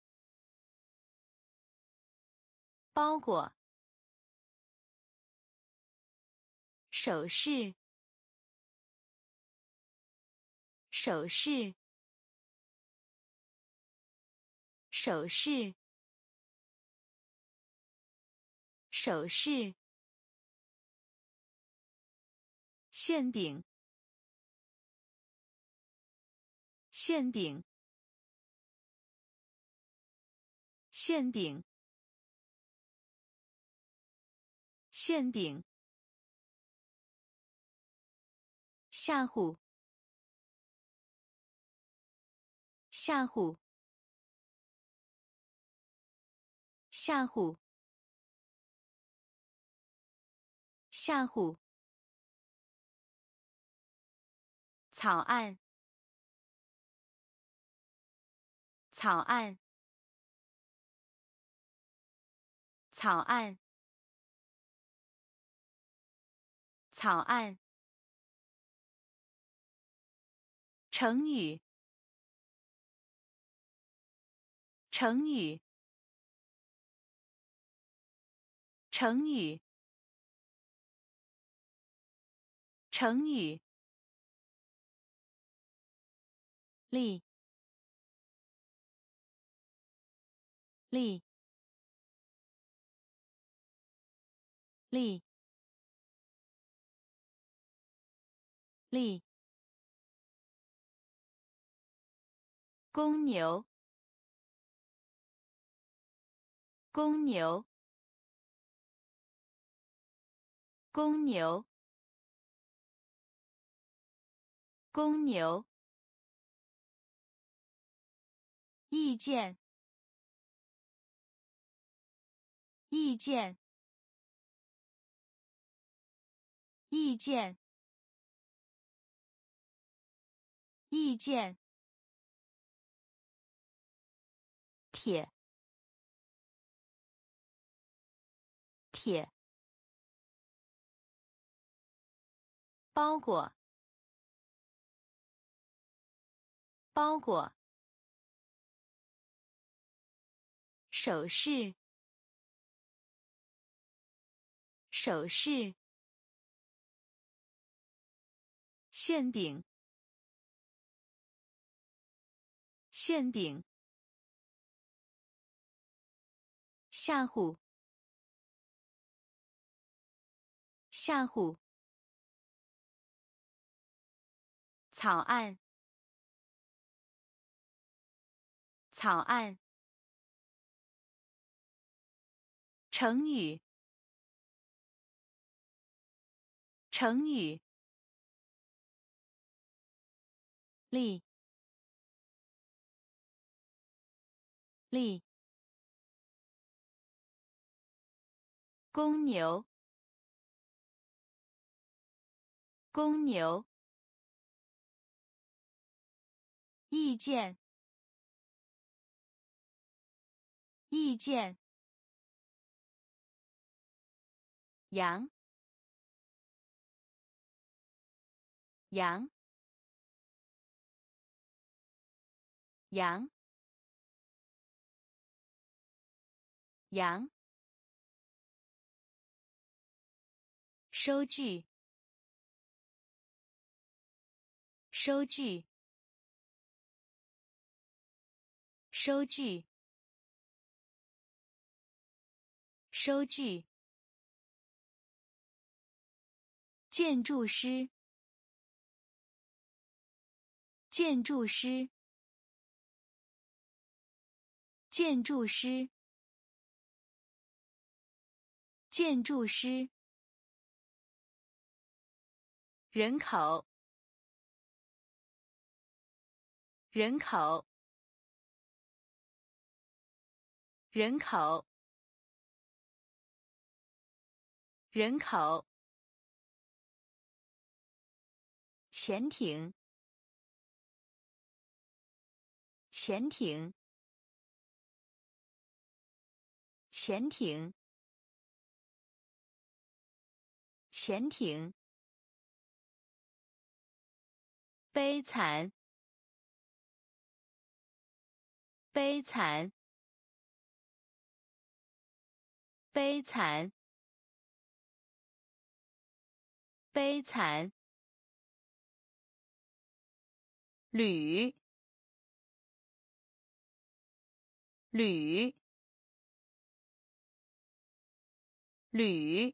包裹。首饰，首饰，首饰，首饰。馅饼，馅饼，馅饼。 馅饼，吓唬，吓唬，吓唬，吓唬。草案，草案，草案，草案。成语，成语，成语，成语。力，力，力，力。公牛，公牛，公牛，公牛。意见，意见，意见，意见。铁，铁。包裹，包裹。首饰，首饰。馅饼，馅饼。吓唬，吓唬。草案，草案。成语，成语。力，力。公牛，公牛。意见，意见。羊，羊，羊，羊。收据，收据，收据，收据。建筑师，建筑师，建筑师，建筑师。人口，人口，人口，人口。潜艇，潜艇，潜艇，潜艇。悲惨，悲惨，悲惨，悲惨。铝，铝，铝，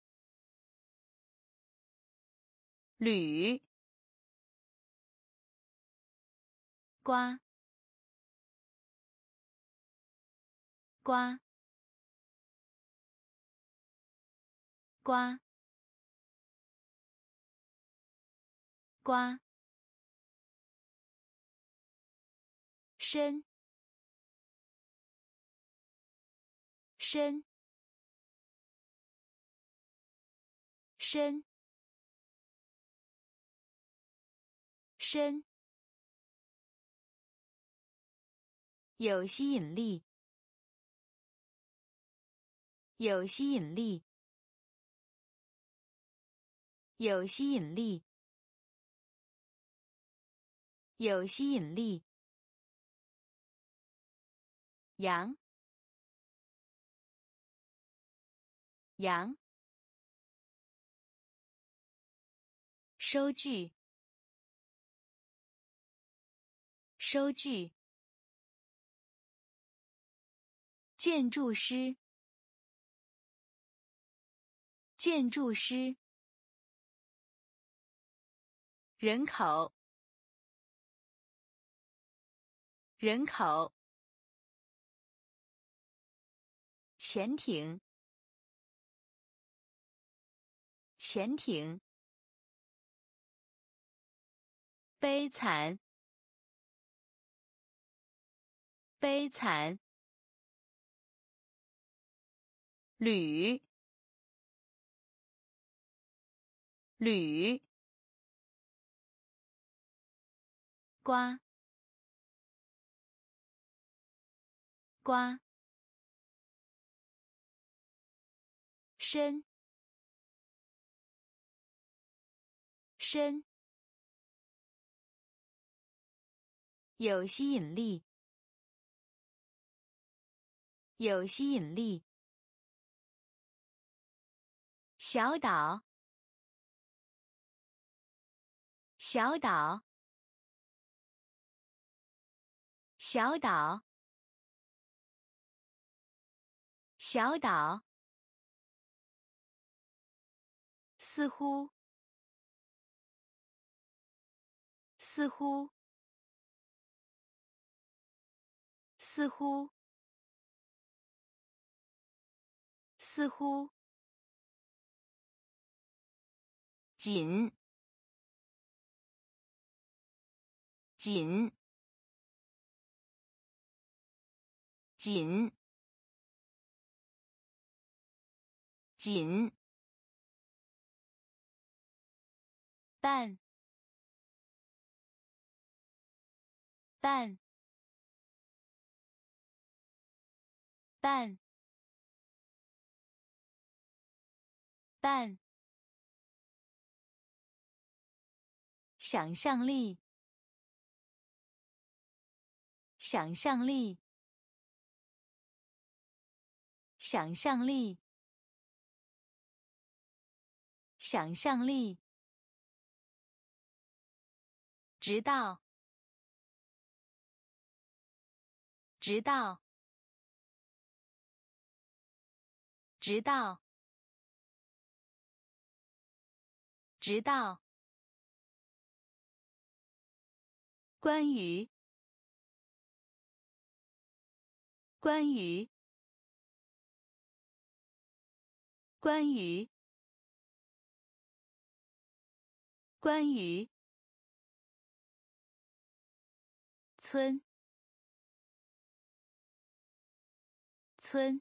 铝。瓜，瓜， 瓜瓜深深深深有吸引力有吸引力有吸引力有吸引力羊羊收据收据建筑师建筑师人口人口潜艇潜艇悲惨悲惨铝铝瓜瓜深深有吸引力有吸引力小岛小岛小岛小岛似乎似乎似乎似乎紧紧紧紧蛋蛋蛋蛋想象力想象力想象力想象力直到直到直到直到关于关于关于关于村村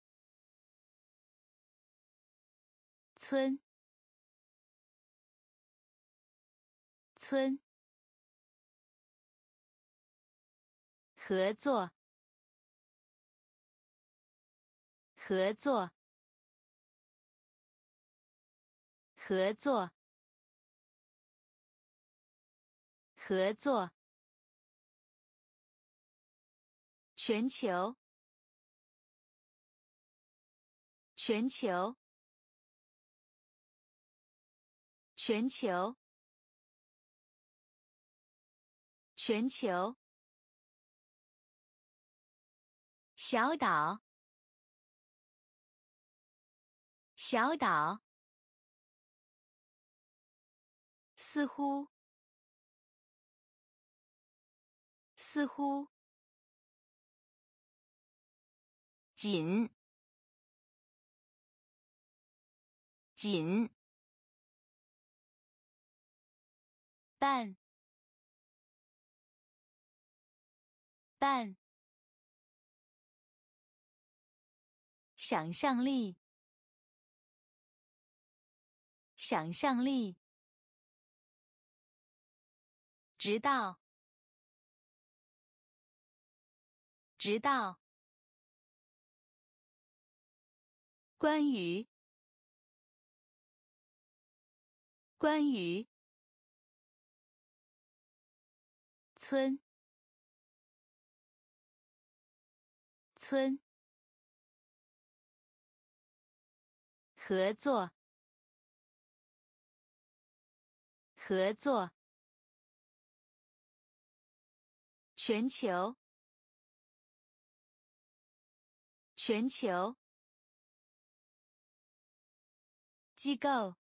村村合作合作合作合作全球全球全球全球小岛小岛似乎似乎紧紧，半，半，想象力，想象力，直到，直到，关于，关于，村，村，合作，合作，全球，全球，机构，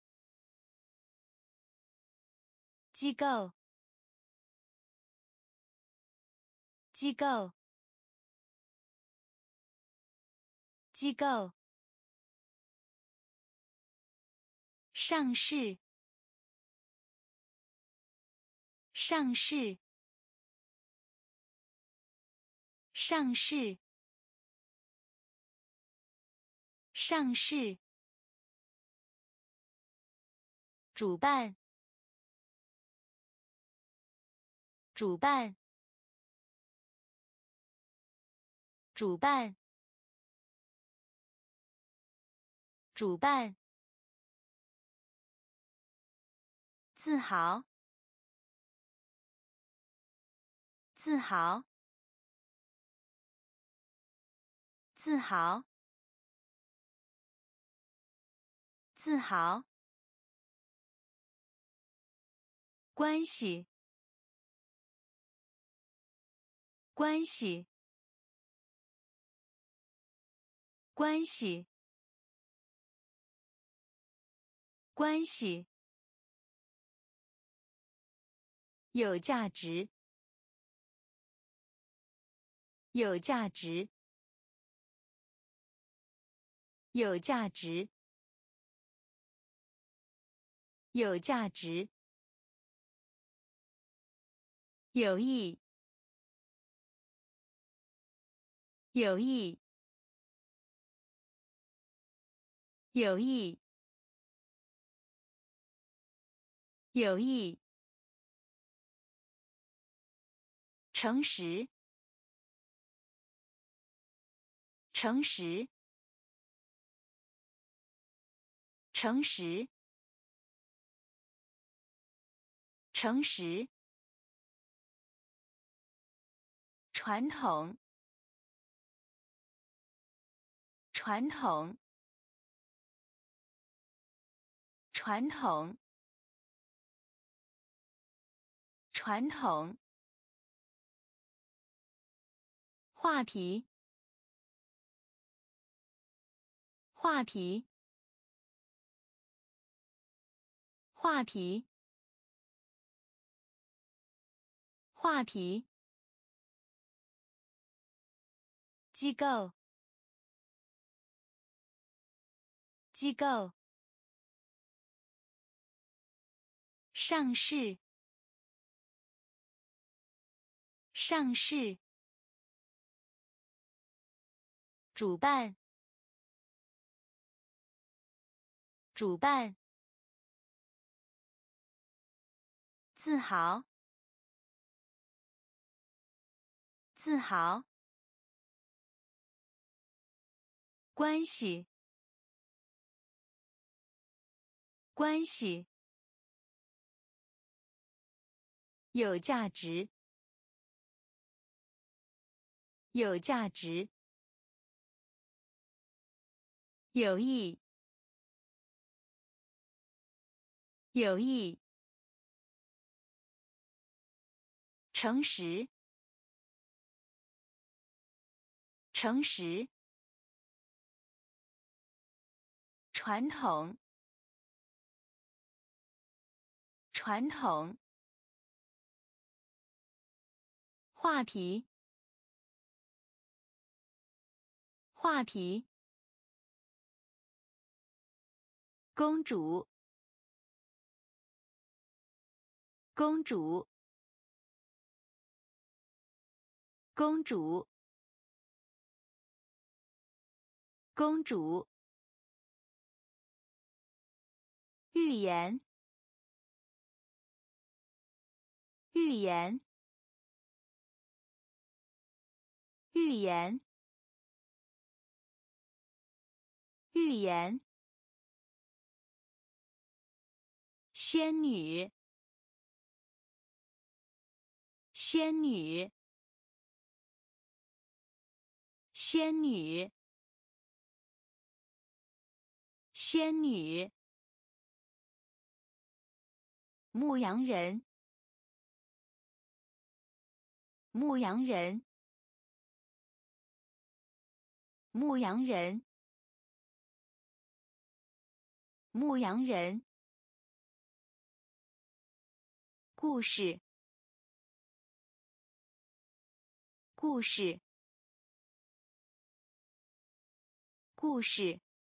机构，机构，机构，上市，上市，上市，上市，主办，主办，主办，主办，自豪，自豪，自豪，自豪，关系，关系，关系，关系，有价值，有价值，有价值，有价值，有益，有益，有益，有益，诚实，诚实，诚实，诚实，传统，传统，传统，传统，话题，话题，话题，话题，机构，机构，上市，上市，主办，主办，自豪，自豪，关系，关系，有价值，有价值，有益，有益，诚实，诚实，传统，传统，话题，话题， 公主，公主，公主，公主。寓言，寓言，寓言，寓言。仙女，仙女，仙女，仙女。牧羊人，牧羊人，牧羊人，牧羊人。故事，故事，故事，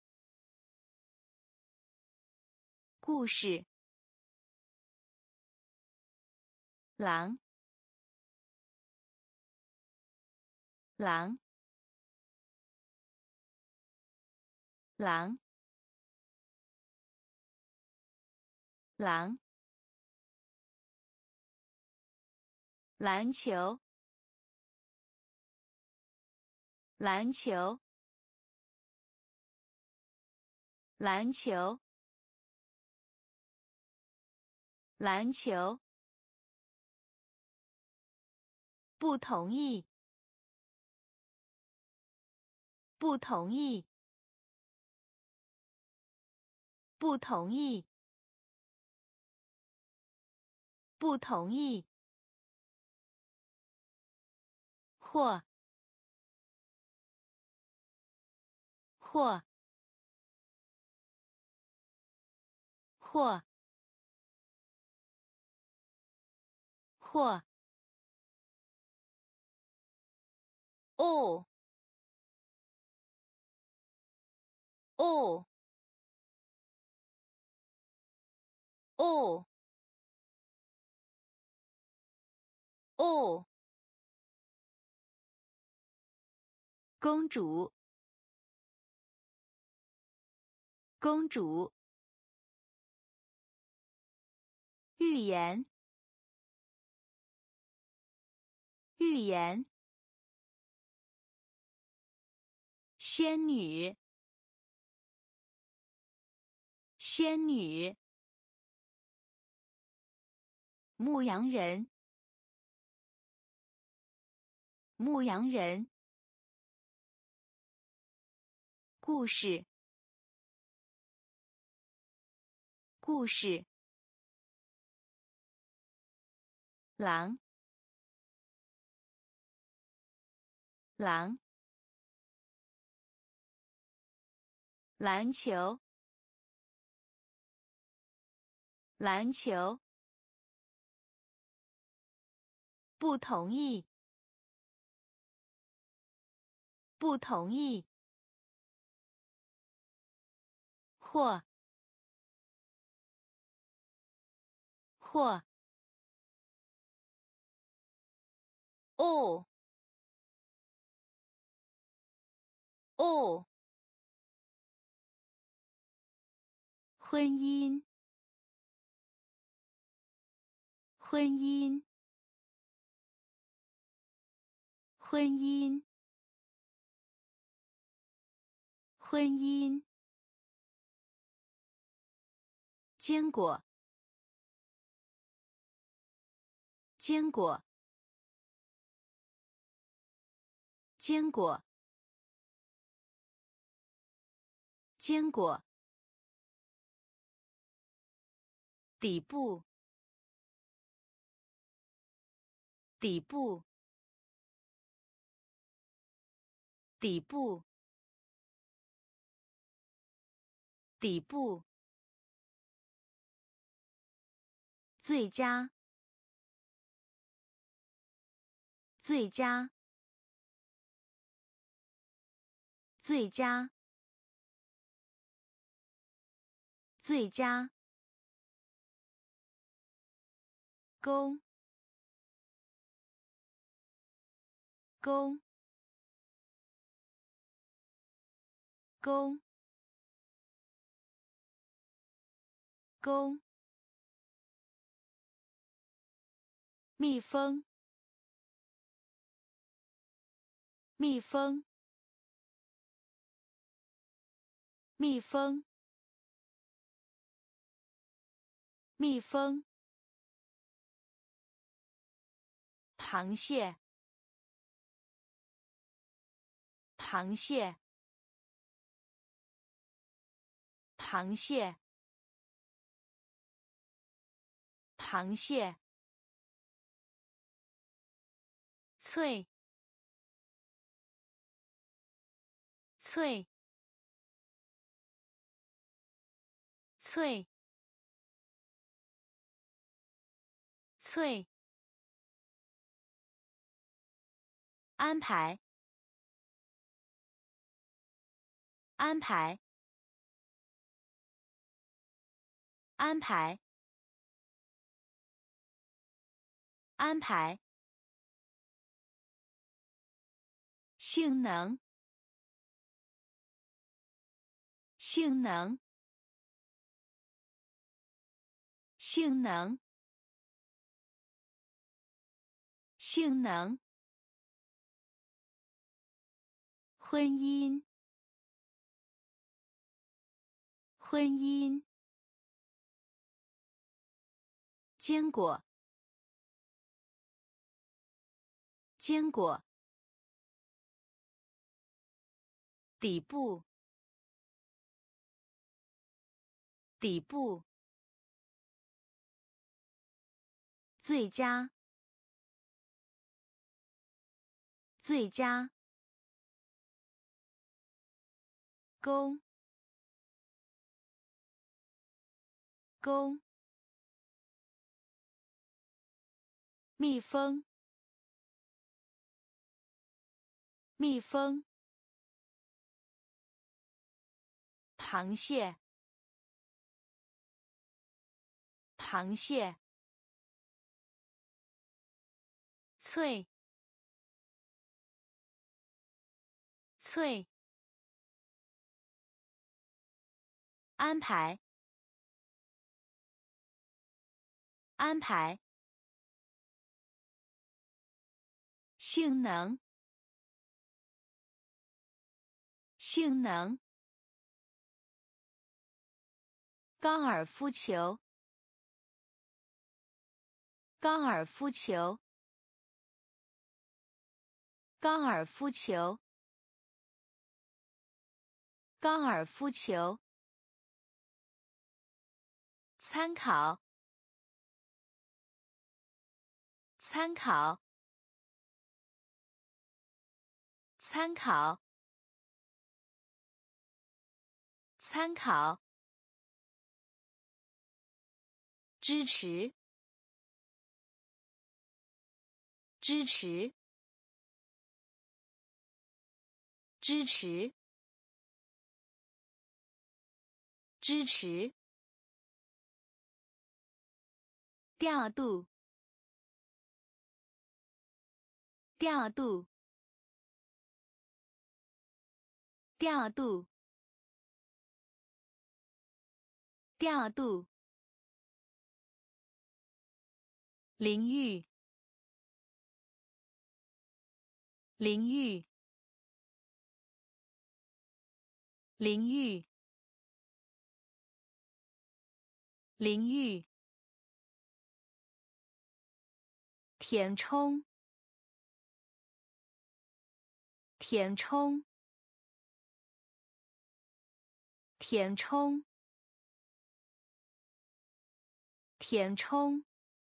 故事。狼，狼，狼，狼。篮球，篮球，篮球，篮球。不同意，不同意，不同意，不同意。或，或，或，或。哦，哦，哦，哦。公主，公主。寓言，寓言。仙女，仙女。牧羊人，牧羊人。故事，故事。狼，狼。篮球，篮球。不同意，不同意。或，或。哦，哦。婚姻，婚姻，婚姻，婚姻。坚果，坚果，坚果，坚果。底部，底部，底部，底部。最佳，最佳，最佳， 最佳，公，公，公，公，蜜蜂，蜜蜂，蜜蜂，蜜蜂，螃蟹，螃蟹，螃蟹，螃蟹，脆，脆，脆，脆，安排，安排，安排，安排，性能，性能，性能，性能，婚姻，婚姻，坚果，坚果，底部，底部，最佳，最佳，公，公，蜜蜂，蜜蜂，螃蟹，螃蟹，脆，脆，安排，安排，性能，性能，高尔夫球，高尔夫球，高尔夫球，高尔夫球，参考，参考，参考，参考，支持，支持，支持，支持，调度，调度，调度，调度，淋浴，淋浴，淋浴，淋浴，填充，填充，填充，填充，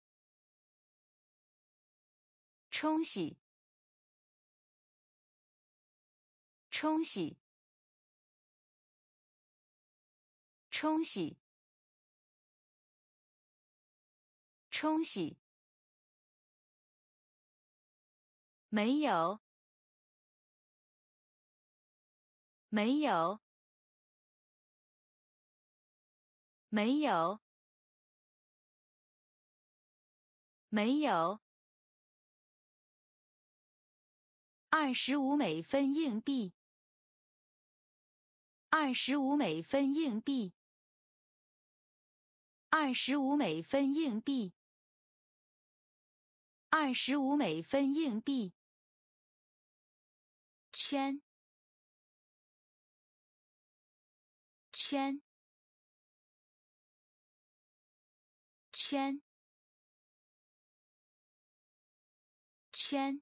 冲洗，冲洗，冲洗，冲洗，没有，没有， 没有，没有。二十五美分硬币，二十五美分硬币，二十五美分硬币，二十五美分硬币。圈，圈，圈，圈。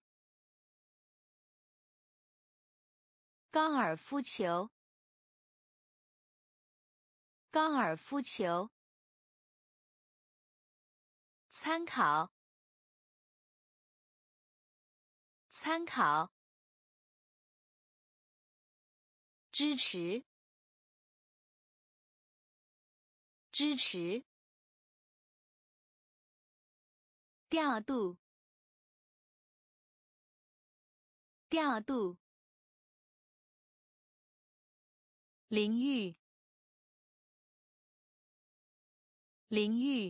高尔夫球，高尔夫球。参考，参考。支持，支持。调度，调度。淋浴，淋浴。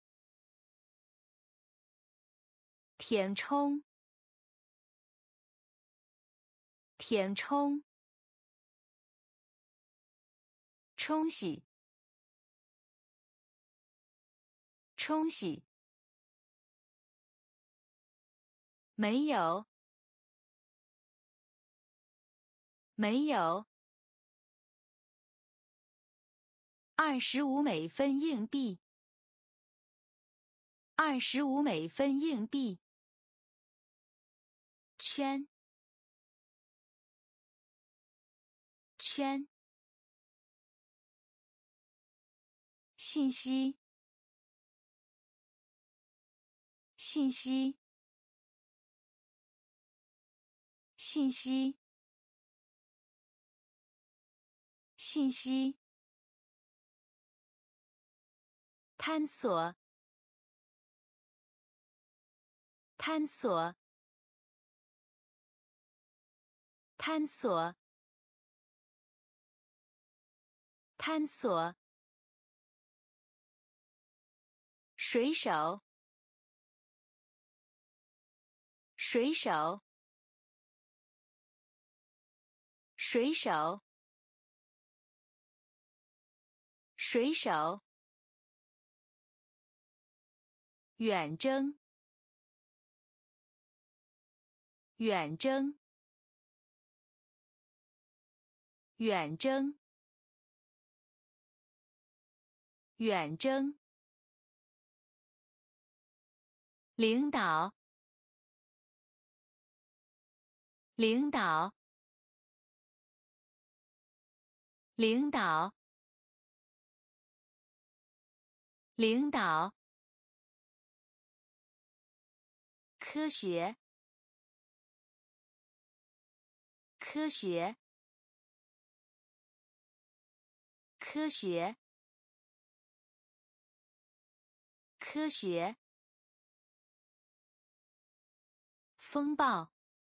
填充，填充。冲洗，冲洗。没有，没有。二十五美分硬币，二十五美分硬币。圈，圈。信息，信息。信息，信息。探索，探索。探索，探索。水手，水手。水手，水手。远征，远征。远征，远征。领导，领导。领导，领导。科学，科学。科学，科学。风暴，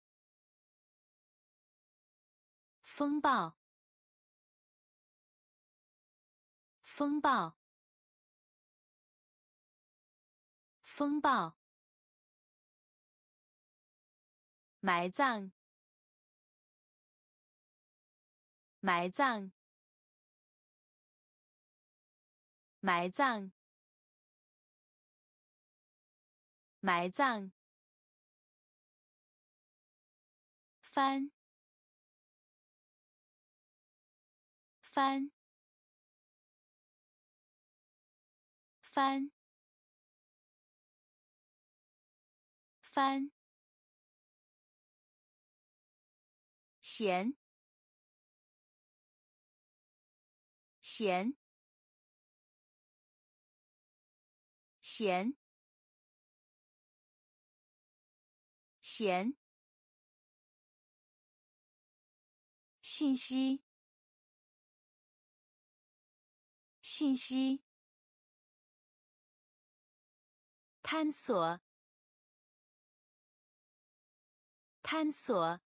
风暴。风暴，风暴。埋葬，埋葬。埋葬，埋葬。翻，翻，翻，翻。咸，咸，咸，咸。信息，信息。探索，探索。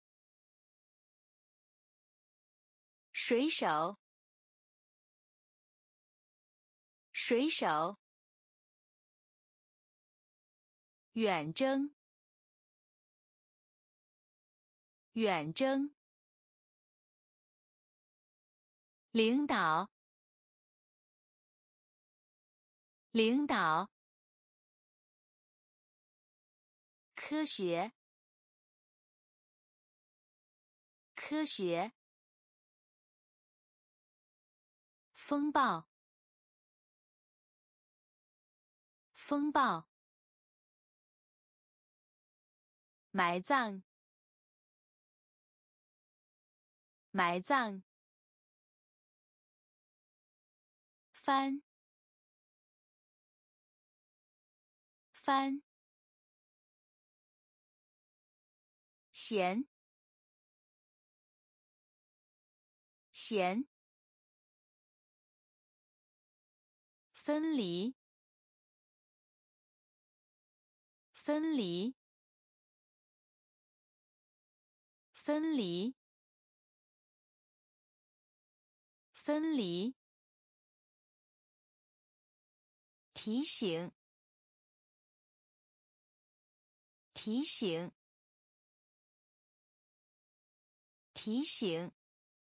水手， 水手，远征，远征，领导，领导，科学，科学，风暴，风暴，埋葬，埋葬，翻，翻，咸，咸，分离，分离，分离，分离，提醒，提醒，提醒，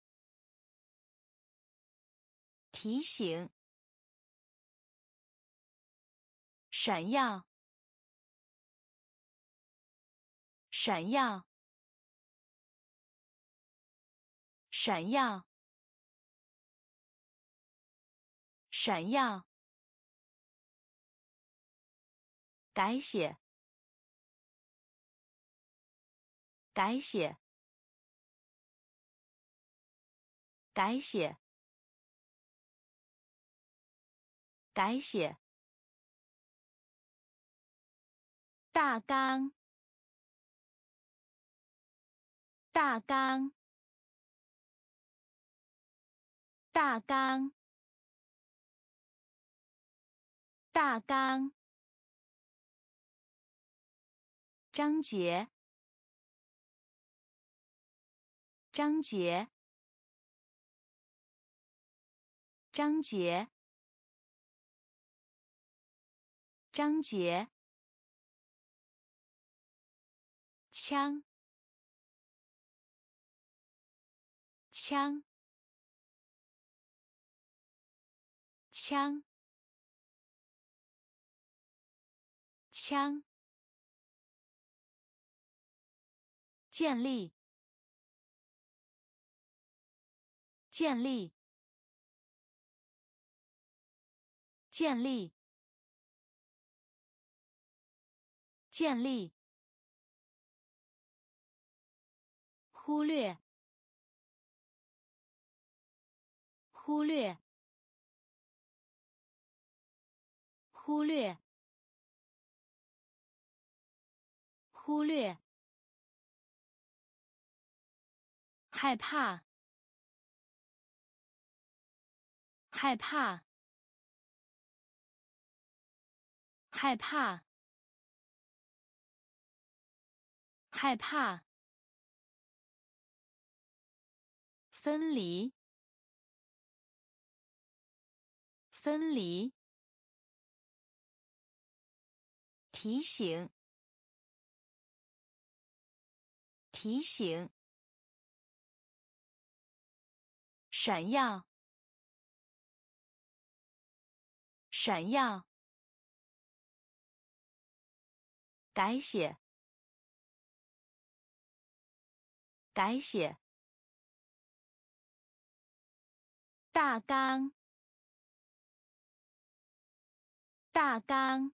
提醒，闪耀，闪耀，闪耀，闪耀，改写，改写，改写，改写，大纲，大纲，大纲，大纲，章节，章节，章节，章节，枪，枪，枪，枪，建立，建立，建立，建立，忽略，忽略，忽略，忽略，害怕，害怕，害怕，害怕，分离，分离，提醒，提醒，闪耀，闪耀，改写，改写，大纲，大纲，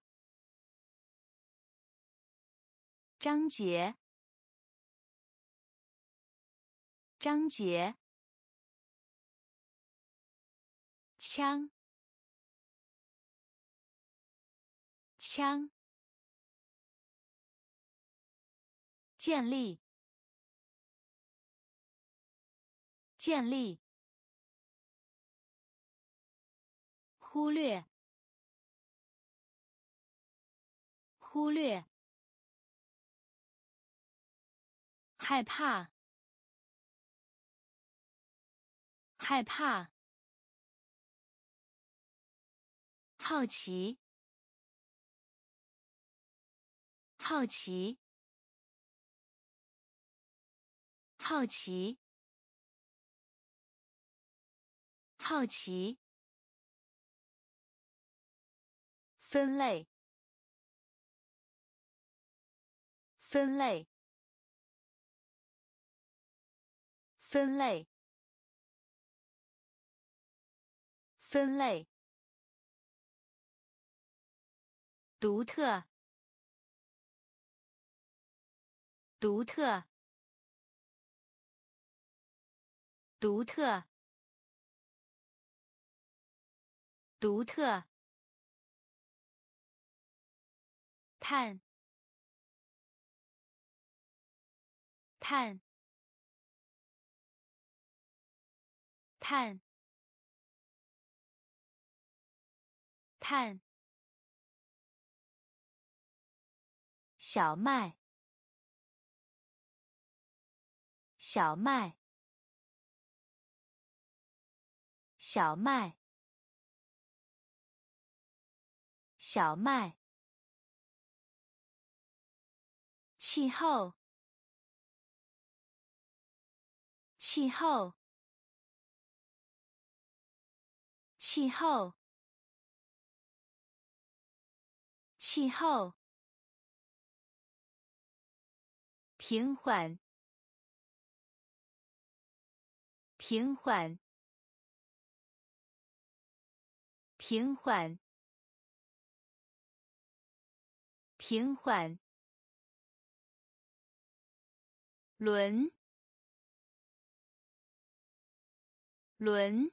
章节，章节，枪，枪，建立，建立，忽略，忽略，害怕，害怕， 好奇，好奇，好奇，好奇。分类，分类，分类，分类。独特，独特，独特，独特。碳，碳，碳，碳。小麦，小麦，小麦，小麦。气候，气候，气候，气候。平缓，平缓，平缓，平缓。轮，轮，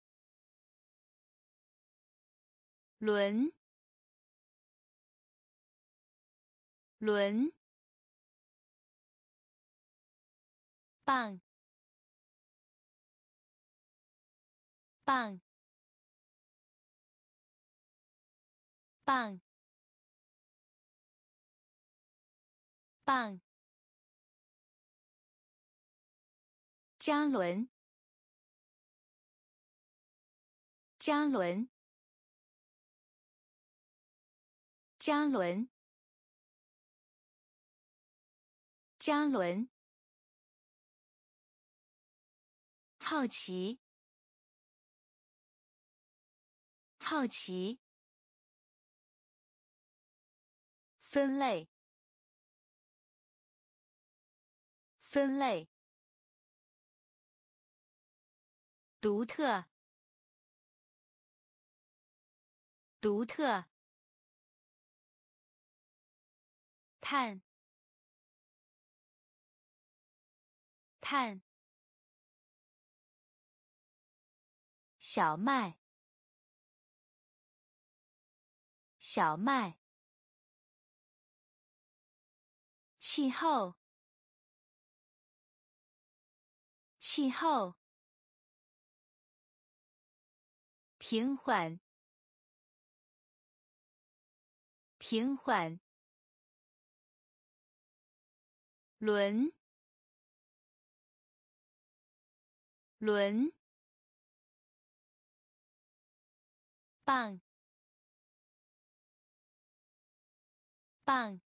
轮，轮。棒，棒，棒，棒。加仑，加仑，加仑，加仑。好奇，好奇。分类，分类。独特，独特。碳，碳。小麦，小麦。气候，气候。平缓，平缓。轮，轮。棒，棒。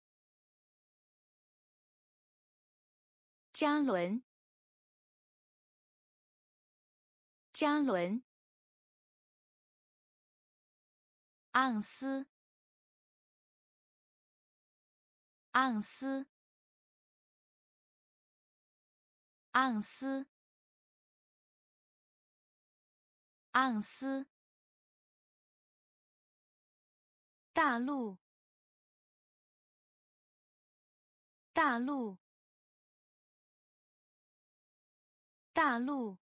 加仑，加仑。盎司，盎司，盎司，盎司。大陆，大陆，大陆，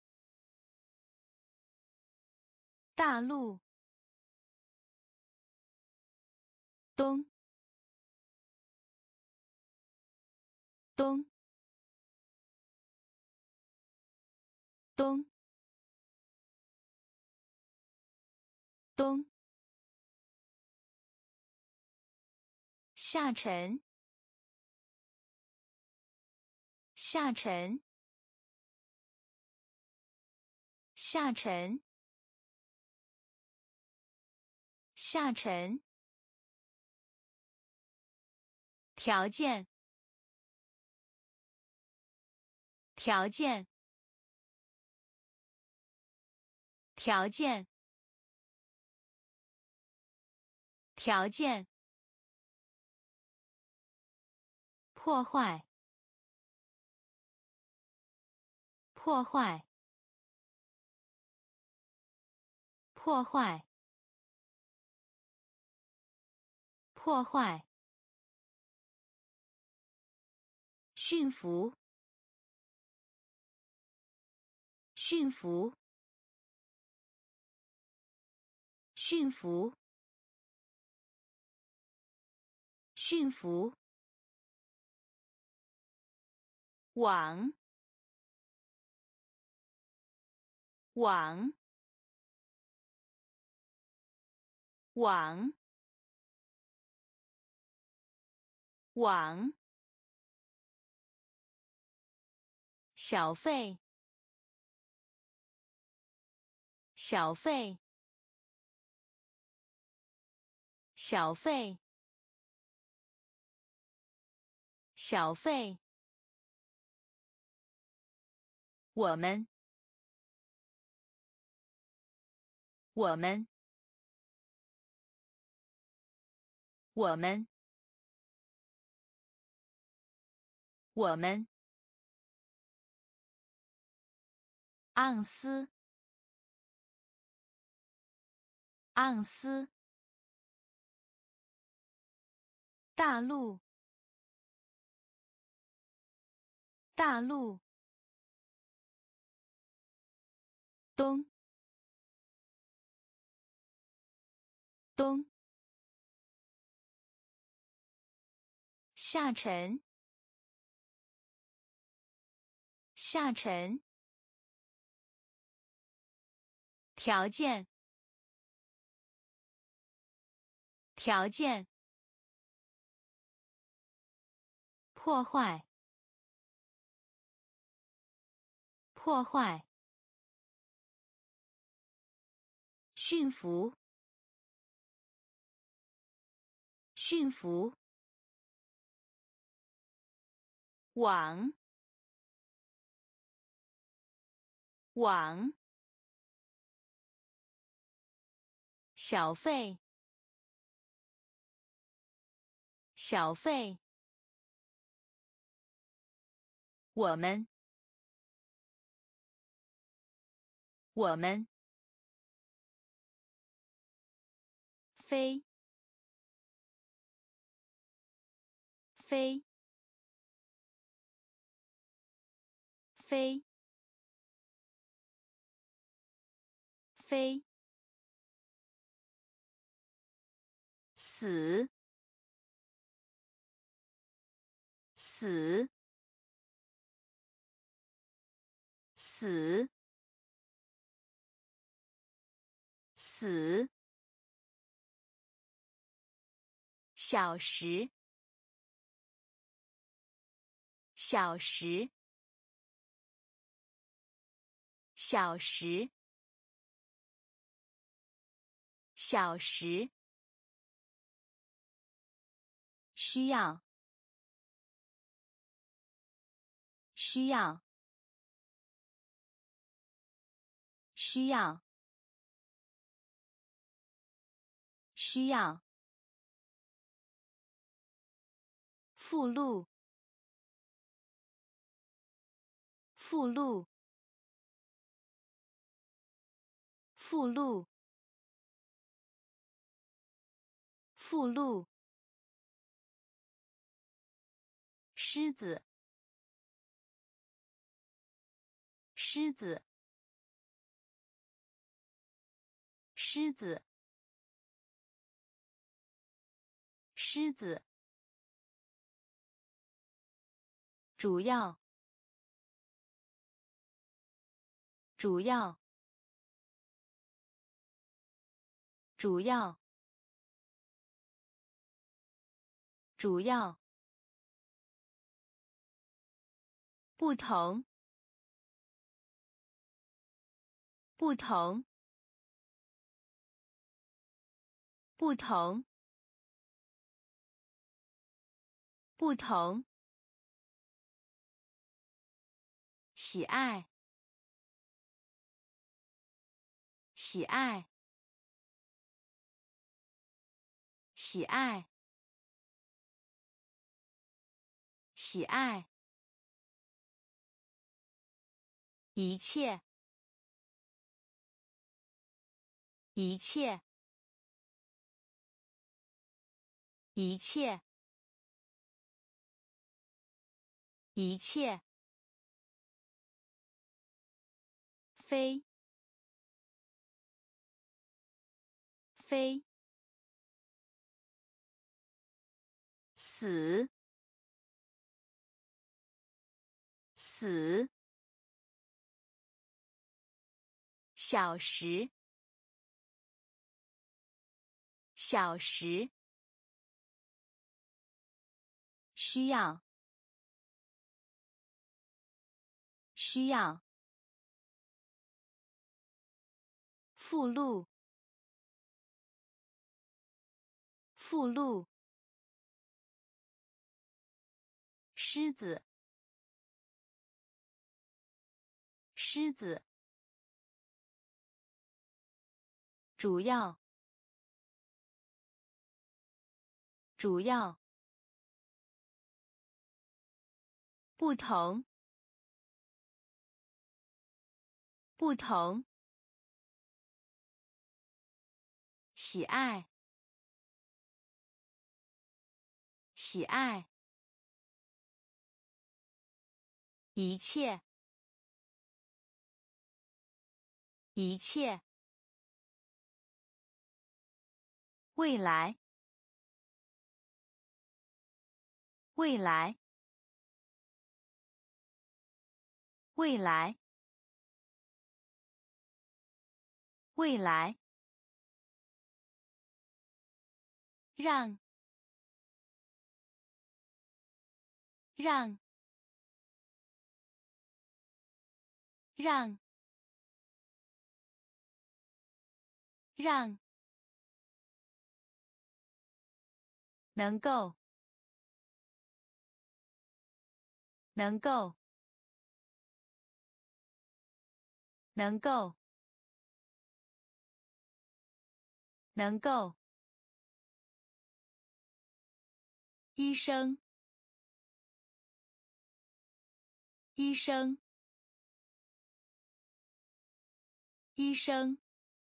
大陆。东，东，东，东。下沉，下沉，下沉， 下沉。条件。条件。条件。条件。破坏。破坏。破坏。破坏。驯服。驯服。驯服。驯服。网。网。网。网。小费。小费。小费。小费。我们。我们。我们。我们。盎司。盎司。大陆。大陆。东。东。下沉。下沉。条件。条件。破坏。破坏。驯服。驯服。网。网。小费。小费。我们。我们。飞。飞。飞。飞。死。死。死。死。小时。小时。小时。小时。需要。需要。需要。需要。附录。附录。附录。附录。狮子。狮子。狮子。狮子。主要。主要。主要。主要。不同。不同。 不同，不同，喜爱，喜爱，喜爱，喜爱，一切，一切，一切，一切，飞，飞，死，死，小时，小时，需要，需要，附录，附录，狮子，狮子，主要，主要，不同，不同，喜爱，喜爱，一切，一切，未来，未来，未来，未来，让，让，让，让，能够，能够，能够，能够，医生，医生，医生，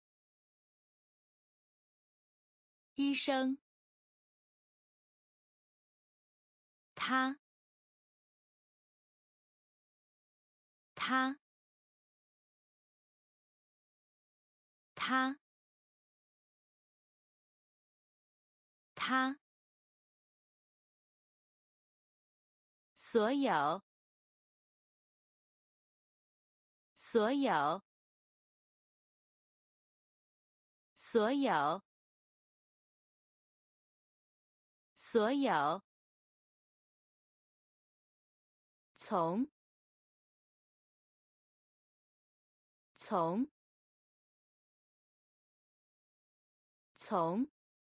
医生，他，他，他，他，所有，所有，所有，所有，从，从，从，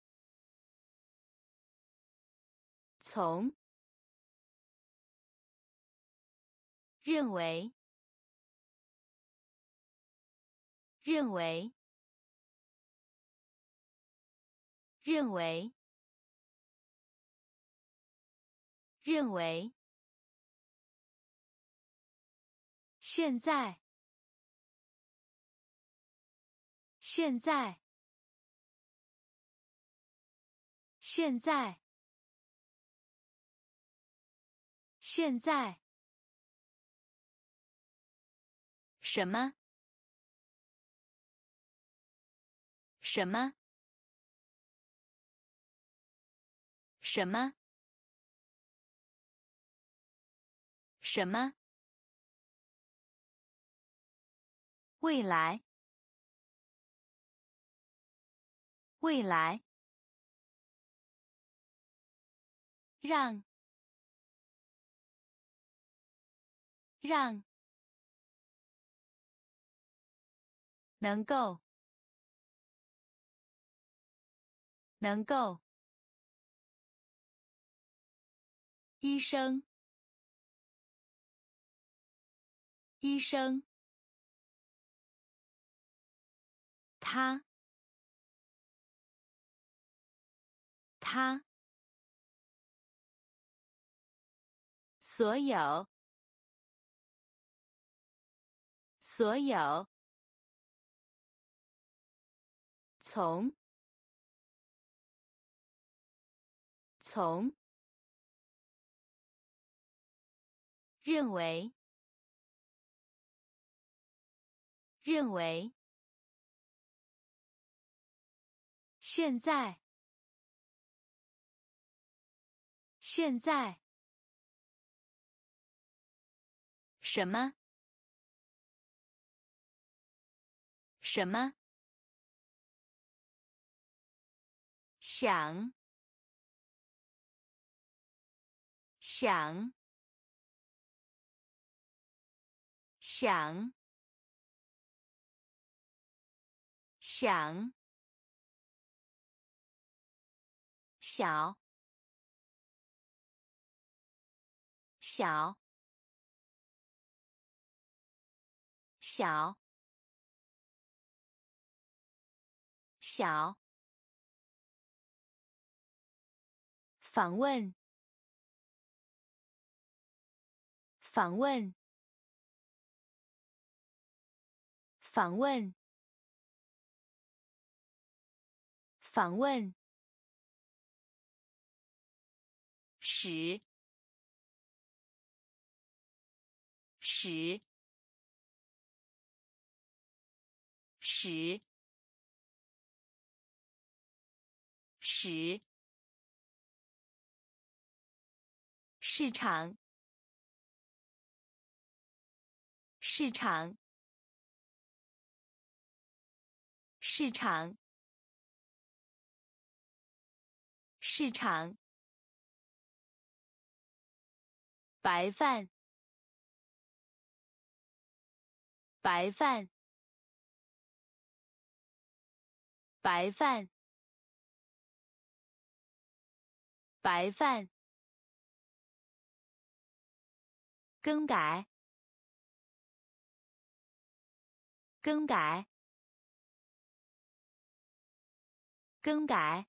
从，认为，认为，认为，认为，现在，现在，现在，现在，什么？什么？什么？什么？未来，未来，让，让，能够， 能够，医生，医生，他，他，所有，所有，从，从，认为，认为，现在，现在，什么，什么，想，想，想，想，小，小，小，小，访问，访问，访问，访问，使，使，使，使，市场，市场，市场，市场，白饭，白饭，白饭，白饭，更改，更改，更改，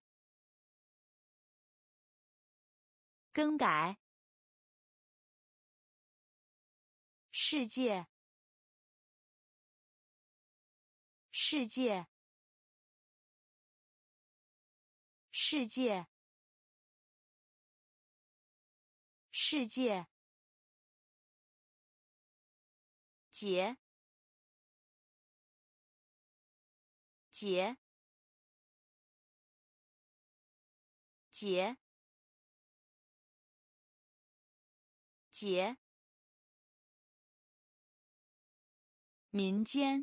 更改，世界，世界，世界，世界，节，节，节，节，民间，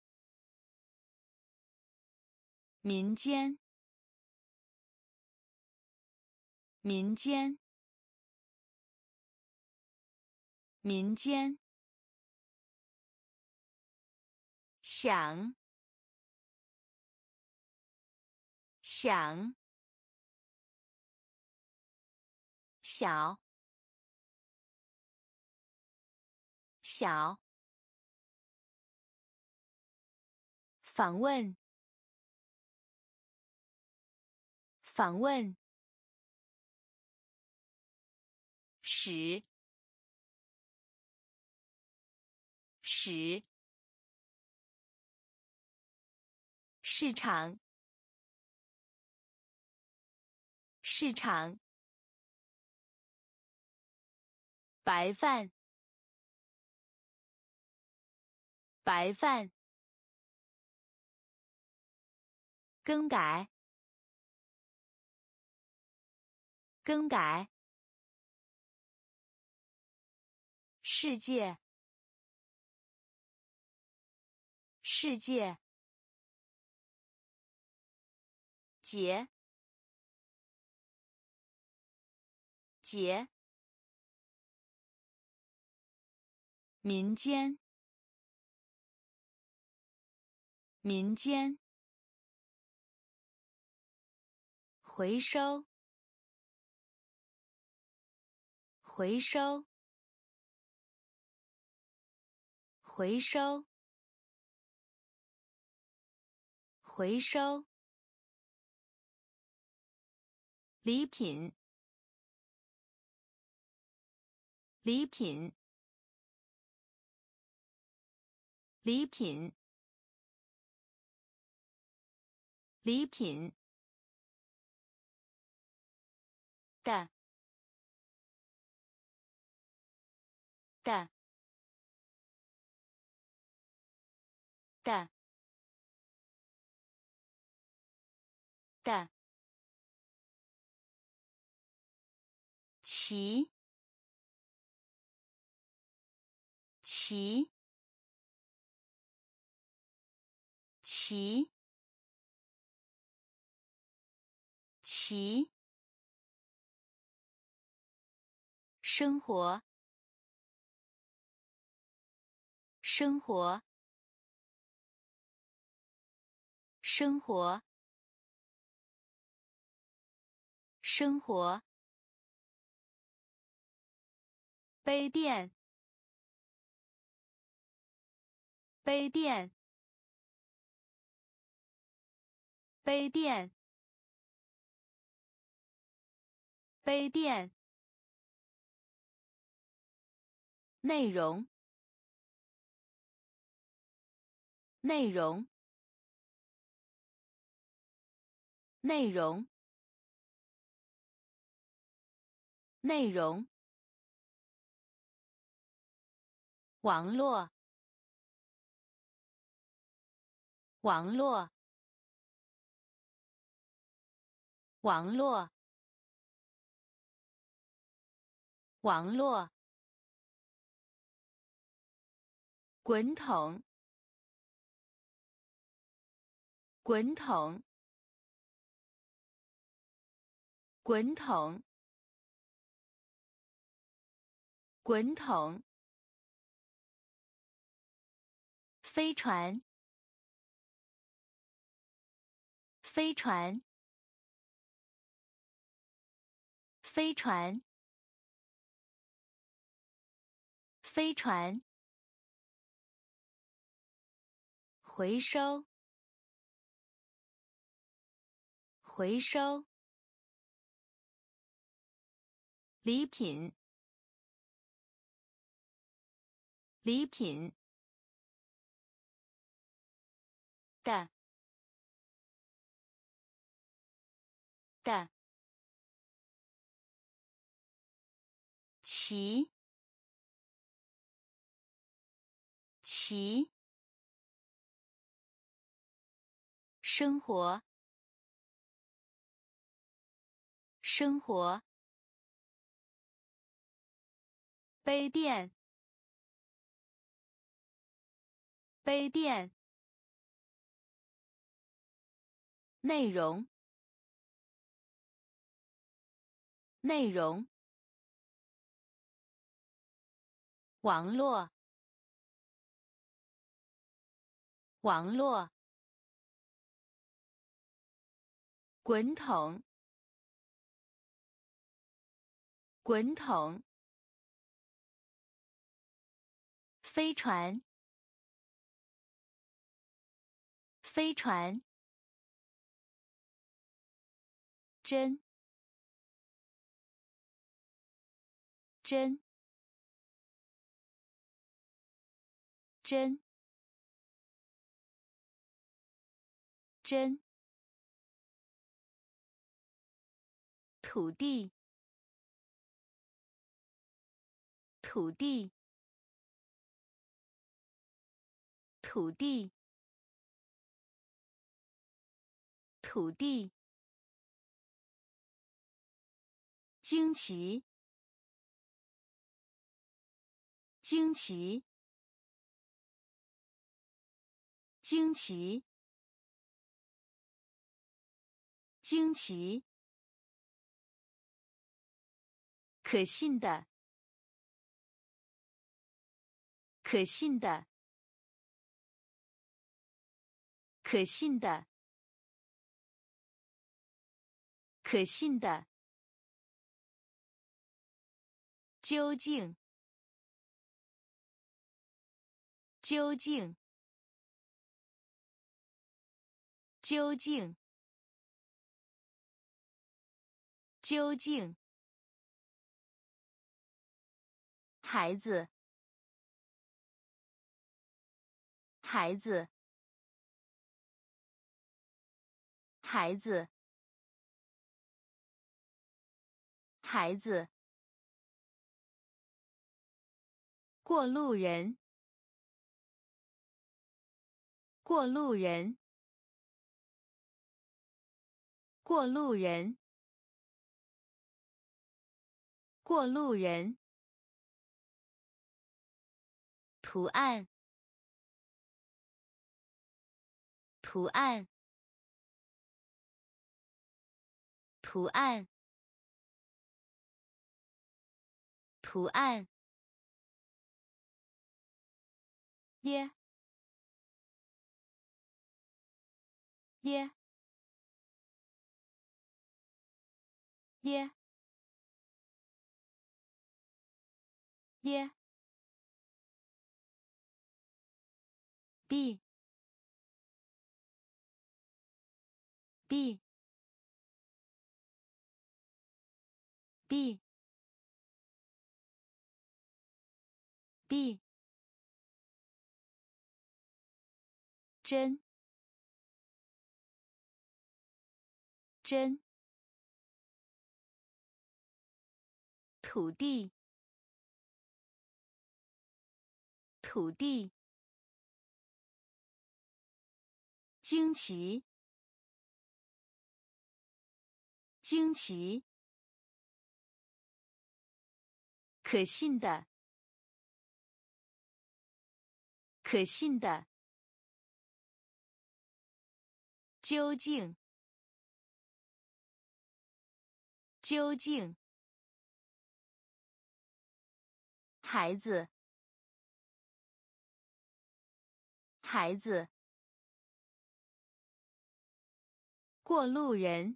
民间，民间，民间，想，想，小，小，访问，访问，使，使，市场，市场，白饭，白饭，更改，更改，世界，世界，节，节，民间，民间， 回收，回收，回收，回收，礼品，礼品，礼品，礼品的，的，的，的，骑，骑，骑，骑，生活，生活，生活，生活，杯垫，杯垫，杯垫，杯垫，内容，内容，内容，内容，网络，网络，网络，网络，滚筒，滚筒，滚筒，滚筒，飞船，飞船，飞船，飞船，回收，回收，礼品，礼品的，的，骑，骑，生活，生活，杯垫，杯垫，内容，内容，网络，网络，滚筒，滚筒，飞船，飞船，针，针，针，针，土地，土地，土地，土地，惊奇，惊奇，惊奇，惊奇，可信的，可信的，可信的， 可信的，究竟，究竟，究竟，究竟，孩子，孩子，孩子，孩子，过路人，过路人，过路人，过路人，图案，图案，图案，图案，耶，耶，耶，耶，b b b b 真，真，土地，土地，惊奇，惊奇，可信的，可信的，究竟，究竟，孩子，孩子，过路人，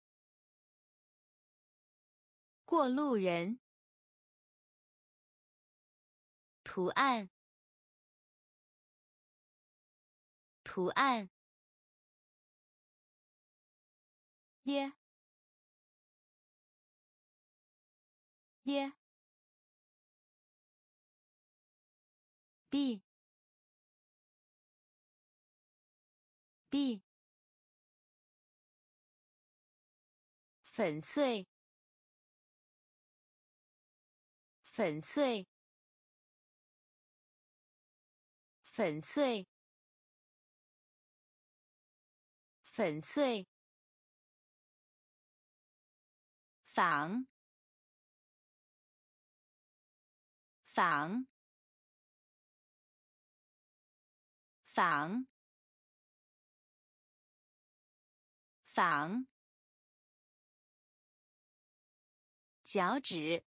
过路人，图案，图案，耶，耶，b b 粉碎，粉碎，粉碎，粉碎，仿，仿，仿，仿，脚趾，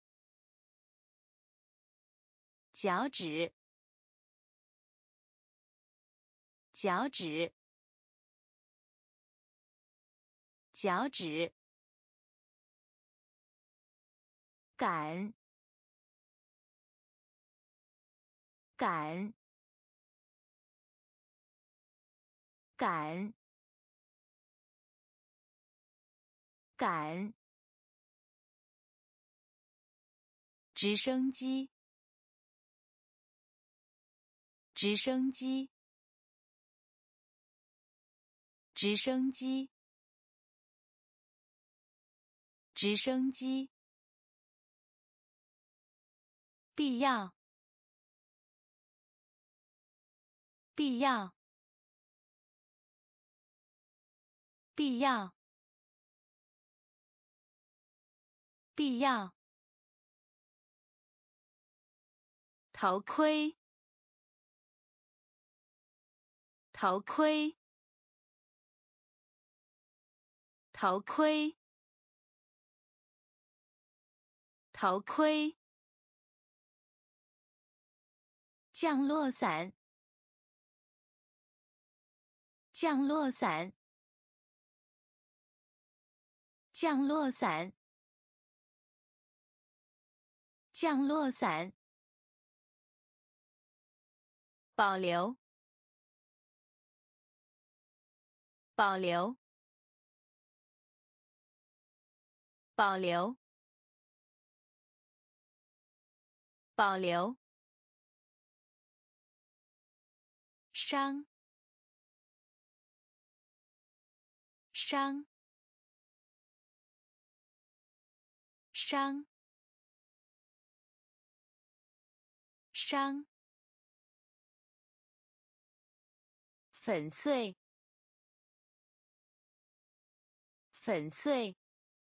脚趾，脚趾，脚趾，赶，赶，赶，赶，直升机，直升机，直升机，直升机，必要，必要，必要，必要，头盔，头盔，头盔，头盔，降落伞，降落伞， 降落伞，降落伞。保留，保留，保留，保留。伤，伤，伤，伤。粉碎，粉碎。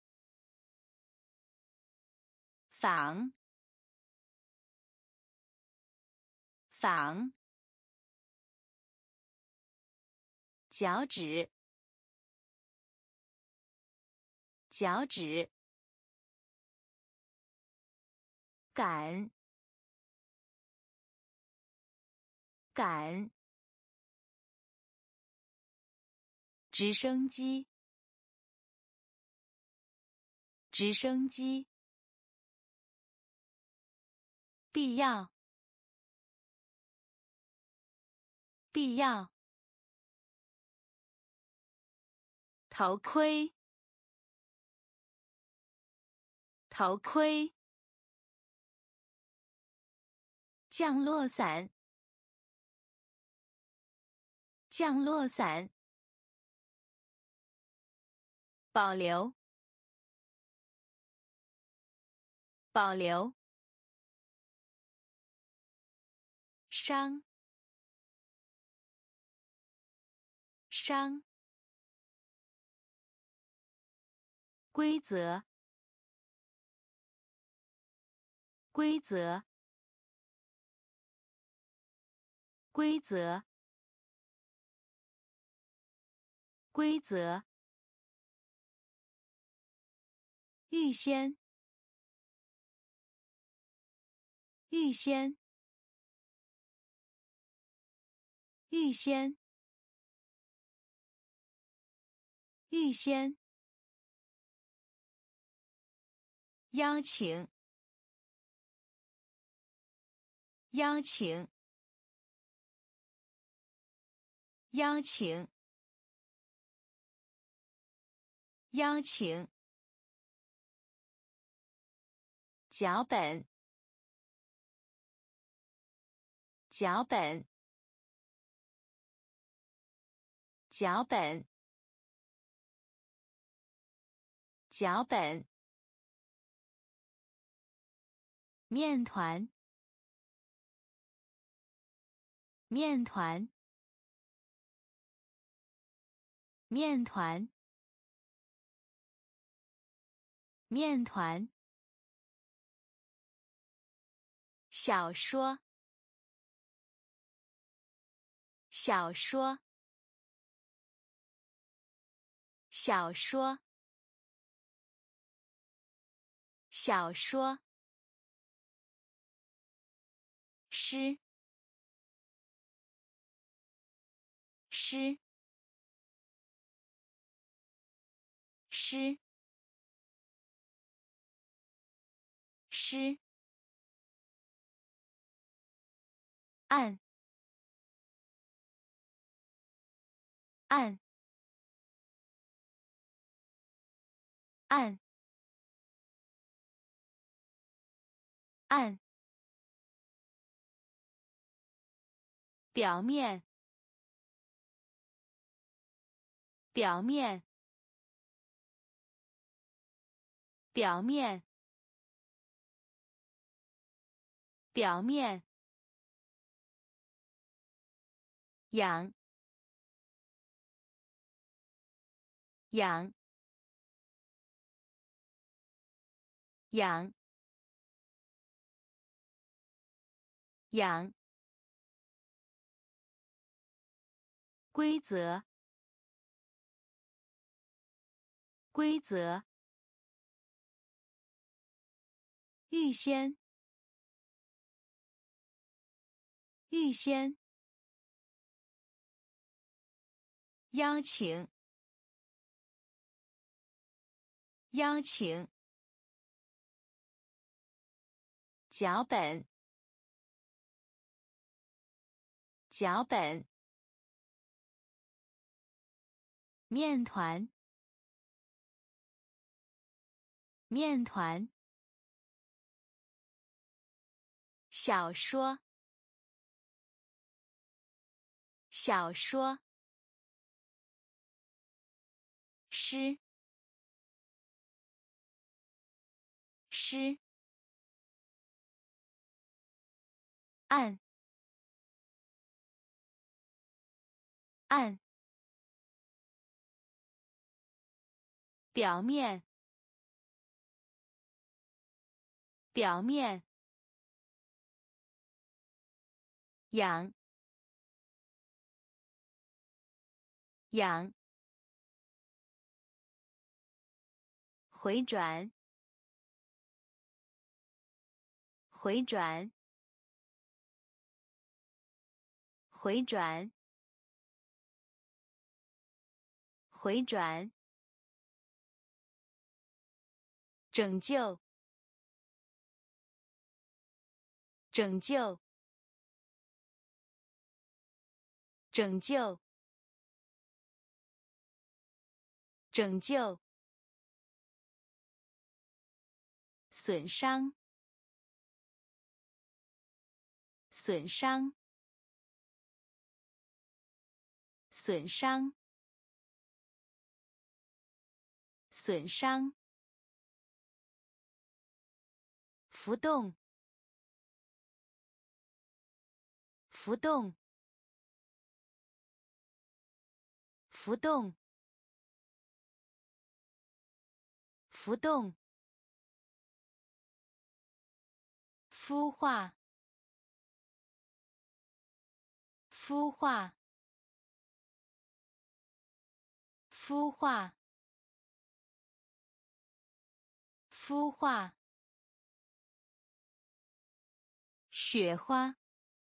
仿，仿。脚趾，脚趾。赶，赶。直升机，直升机。必要，必要。头盔，头盔。降落伞，降落伞。保留，保留。伤，伤。规则，规则，规则，规则。预先，预先，预先，预先。邀请，邀请，邀请，邀请。脚本，脚本，脚本，脚本。面团，面团，面团，面团。小说，小说，小说，小说。诗，诗，诗，诗。按，按，按，按。表面，表面，表面，表面。养，养，养，养。规则，规则。预先，预先。邀请， 邀请，脚本，脚本，面团，面团，小说，小说，诗，诗，按，按，表面，表面，养，养，回转，回转，回转，回转，拯救，拯救，拯救，拯救，损伤，损伤，损伤，损伤，浮动，浮动，浮动，浮动，孵化，孵化，孵化，孵化，雪花，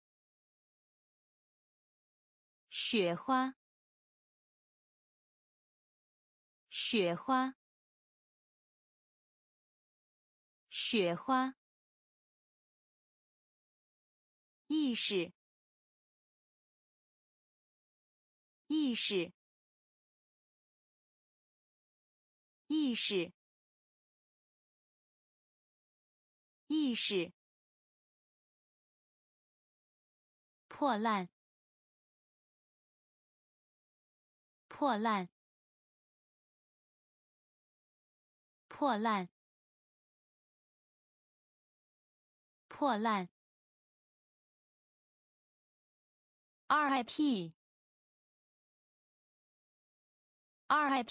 雪花，雪花，雪花，意识，意识，意识，意识，破烂，破烂，破烂，破烂，R I P，R I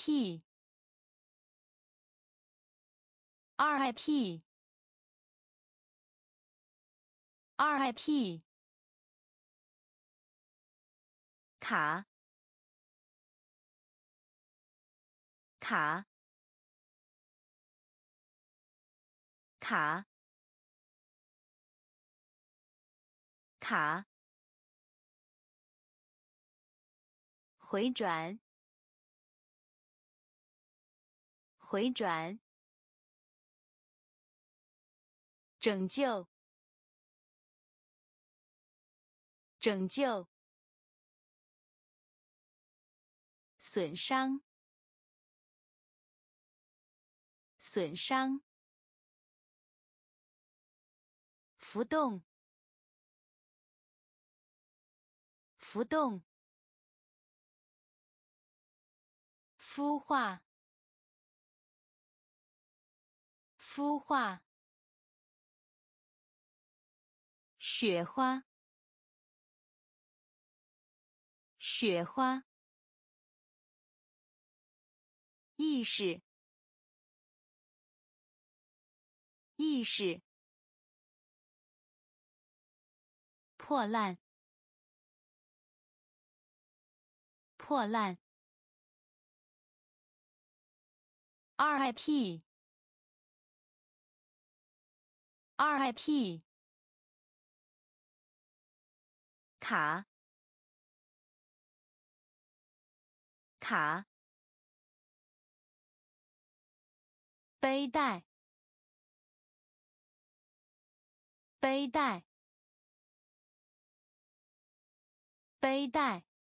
P，R I P，R I P，卡，卡，卡，卡，回转，回转，拯救，拯救，损伤，损伤，浮动，浮动，孵化，孵化，雪花，雪花，意识，意识，破烂，破烂，R I P，R I P，卡，卡， 背带，背带，背带，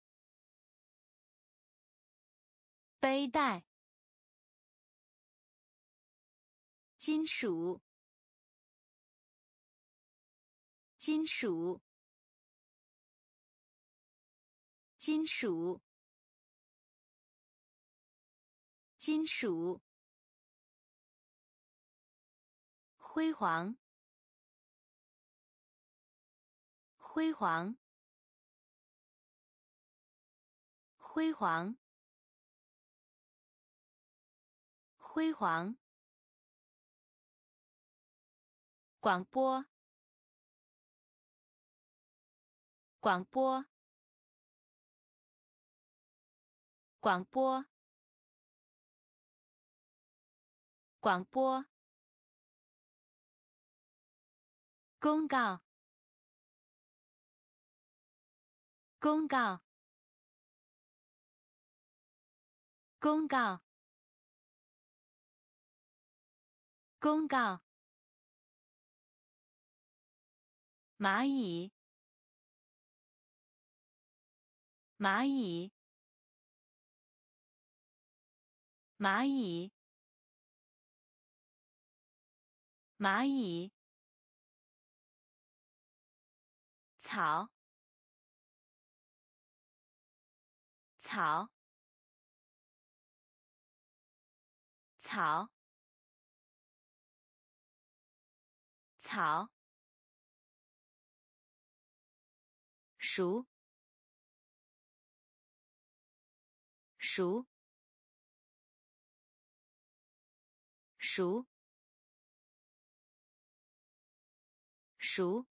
背带。金属，金属，金属，金属。辉煌，辉煌，辉煌，辉煌。广播，广播，广播，广播。公告，公告，公告，公告。蚂蚁，蚂蚁，蚂蚁，蚂蚁。草，草，草，草。熟，熟，熟，熟。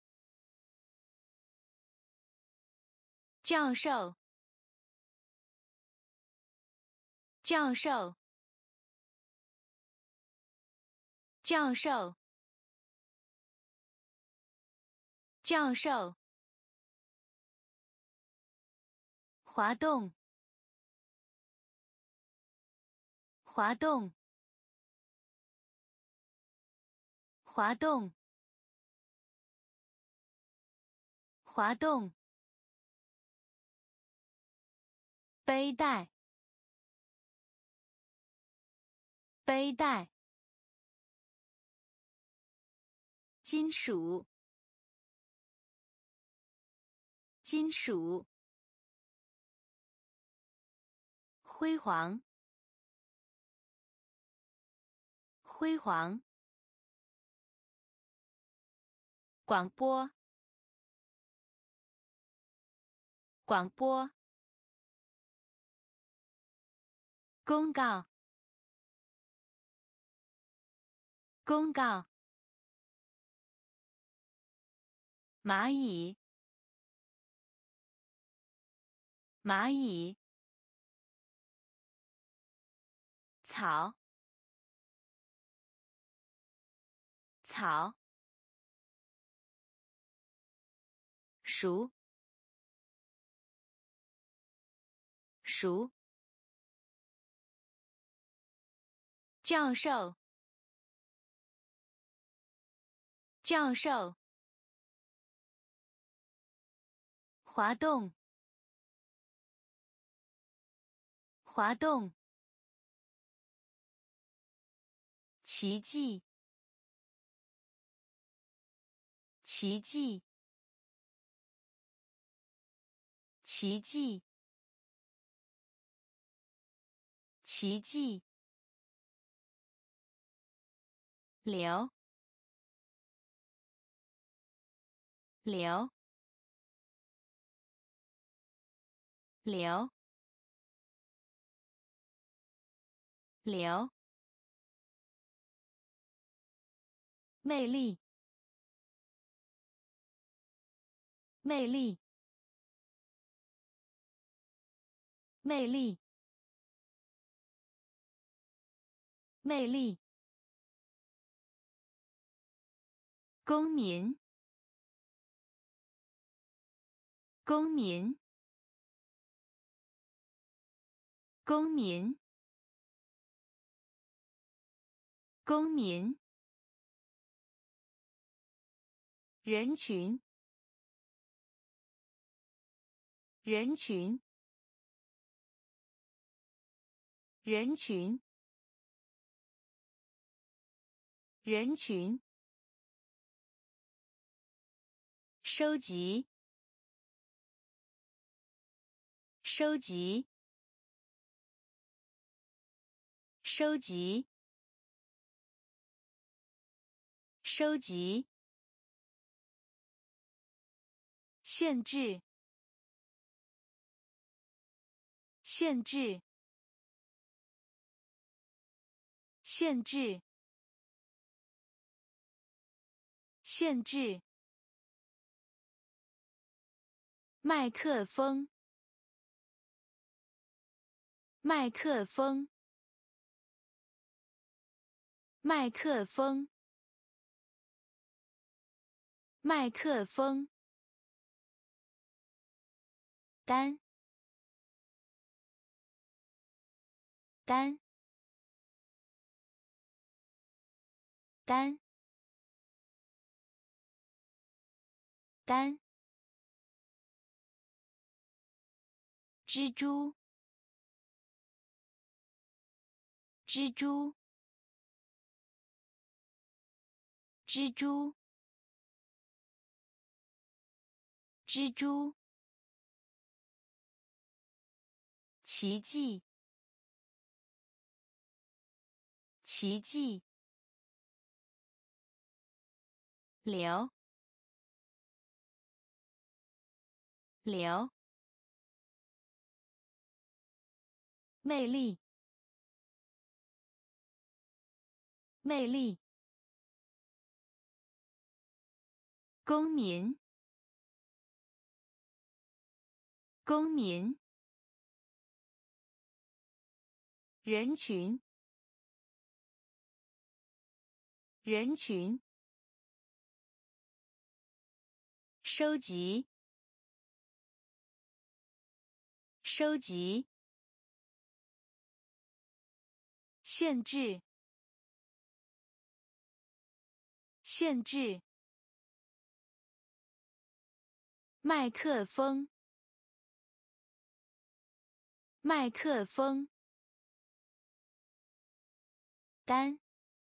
教授，教授，教授，教授。滑动，滑动，滑动，滑动。背带，背带。金属，金属。辉煌，辉煌。广播，广播。公告，公告。蚂蚁，蚂蚁。草，草。熟，熟。教授，教授。滑动，滑动。奇迹，奇迹，奇迹，奇迹。流，流，流，流。魅力，魅力，魅力，魅力。公民，公民，公民， 公民，人群，人群，人群，人群，收集，收集，收集，收集，限制，限制，限制，限制，麦克风，麦克风，麦克风，麦克风，单，单，单，单，蜘蛛，蜘蛛，蜘蛛，蜘蛛，奇迹，奇迹，流，流，魅力，魅力，公民，公民，人群，人群，收集，收集，限制，限制，麦克风，麦克风，单，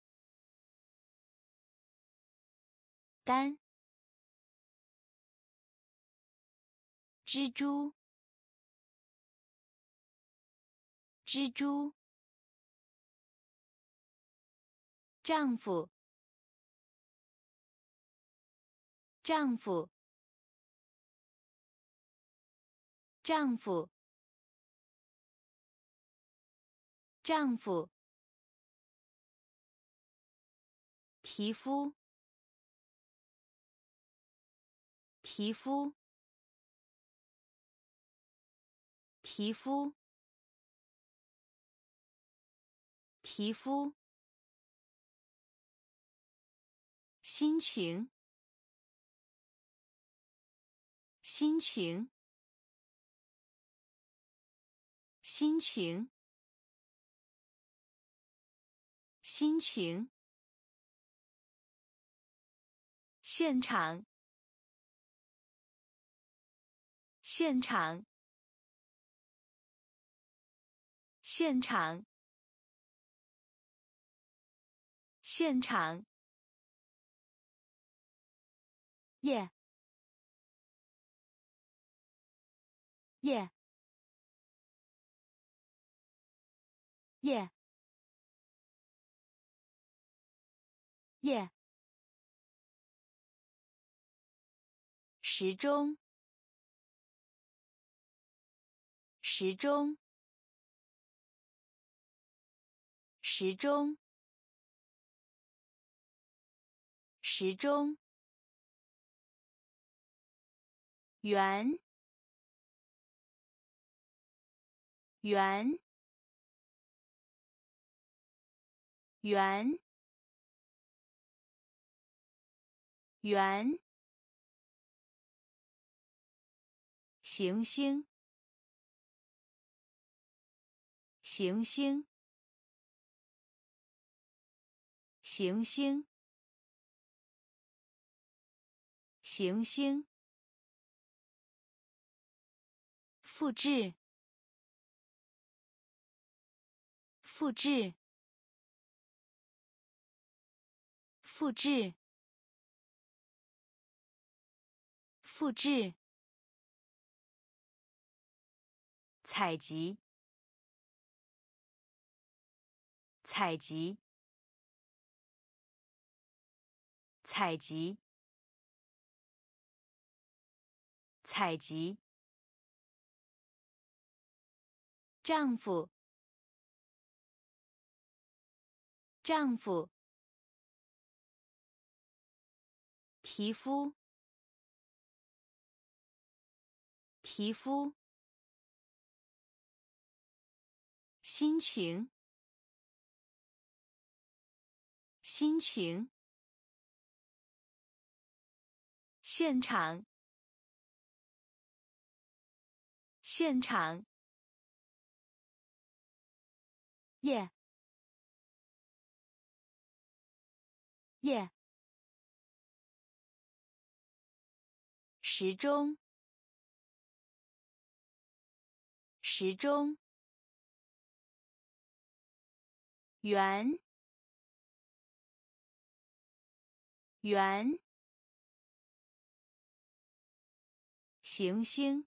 单，蜘蛛，蜘蛛，丈夫，丈夫，丈夫，丈夫，皮肤，皮肤，皮肤，皮肤，心情，心情，心情，心情，现场，现场，现场，现场，耶，耶，耶，耶，时钟，时钟，时钟，时钟，圆，圆，圆，圆，行星，行星， 行星，行星，复制，复制，复制，复制，采集，采集，采集，采集，丈夫，丈夫，皮肤，皮肤，心情，心情，现场，现场，耶，耶，时钟，时钟，圆，圆，行星，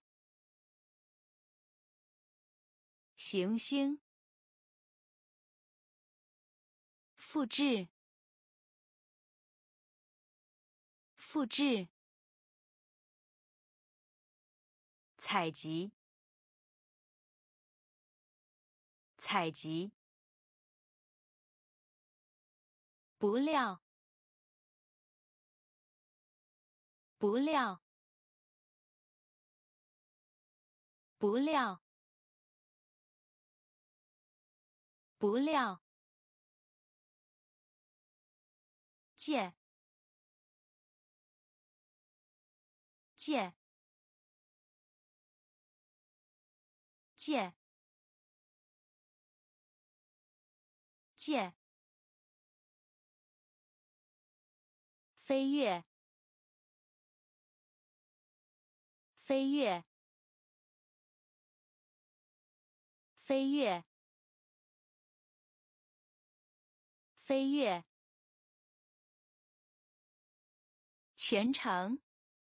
行星，复制，复制，采集，采集，不料，不料，不料，不料，借，借，借，借，飞跃，飞跃，飞跃，飞跃，虔诚，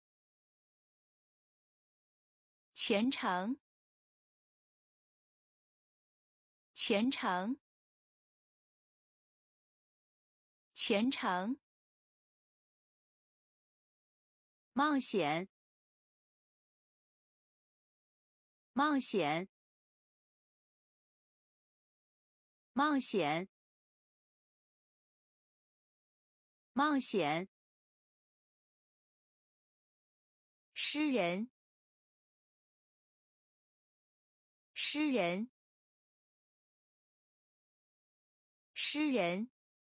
虔诚，虔诚，虔诚，冒险，冒险，冒险，冒险，诗人，诗人，诗人，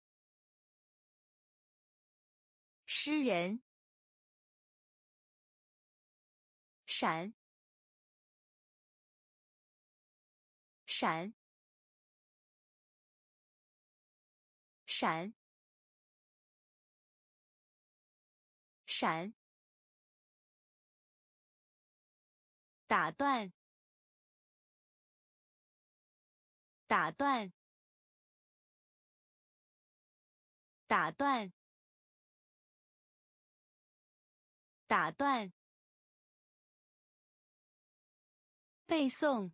诗人，闪，闪，闪，闪，打断，打断，打断，打断，背诵，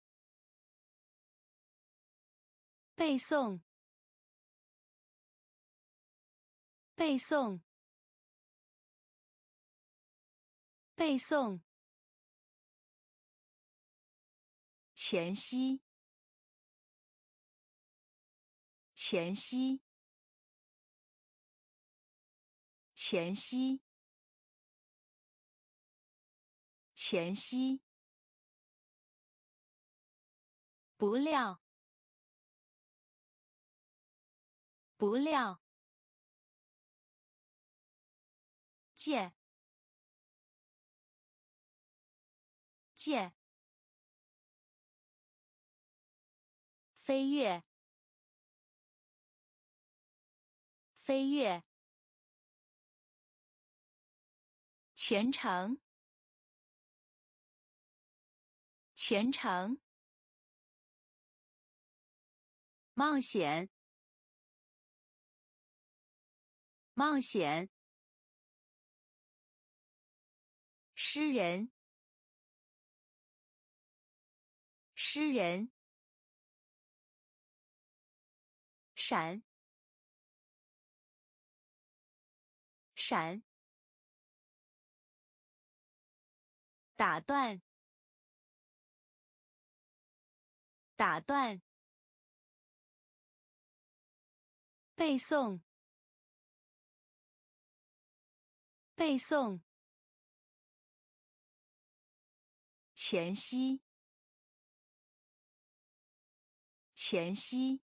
背诵，背诵，背诵，前夕，前夕，前夕，前夕，不料，不料，借，借，飞跃， 飞跃，虔诚，虔诚，冒险，冒险，诗人，诗人，闪，闪，打断，打断，背诵，背诵，前夕，前夕，